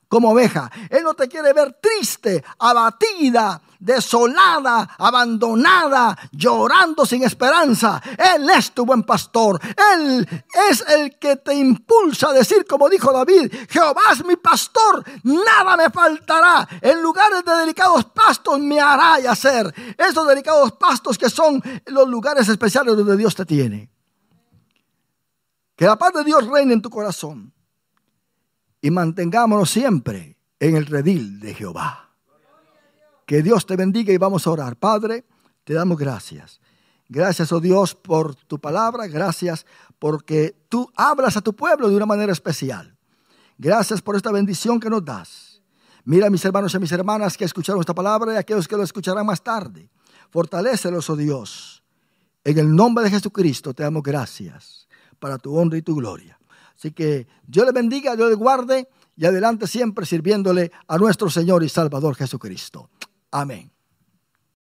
como oveja. Él no te quiere ver triste, abatida, desolada, abandonada, llorando sin esperanza. Él es tu buen pastor. Él es el que te impulsa a decir, como dijo David: Jehová es mi pastor, nada me faltará. En lugares de delicados pastos me hará yacer. Esos delicados pastos que son los lugares especiales donde Dios te tiene. Que la paz de Dios reine en tu corazón y mantengámonos siempre en el redil de Jehová. Que Dios te bendiga y vamos a orar. Padre, te damos gracias. Gracias, oh Dios, por tu palabra. Gracias porque tú hablas a tu pueblo de una manera especial. Gracias por esta bendición que nos das. Mira a mis hermanos y a mis hermanas que escucharon esta palabra y a aquellos que lo escucharán más tarde. Fortalécelos, oh Dios. En el nombre de Jesucristo te damos gracias para tu honra y tu gloria. Así que Dios les bendiga, Dios les guarde y adelante siempre sirviéndole a nuestro Señor y Salvador Jesucristo. Amén.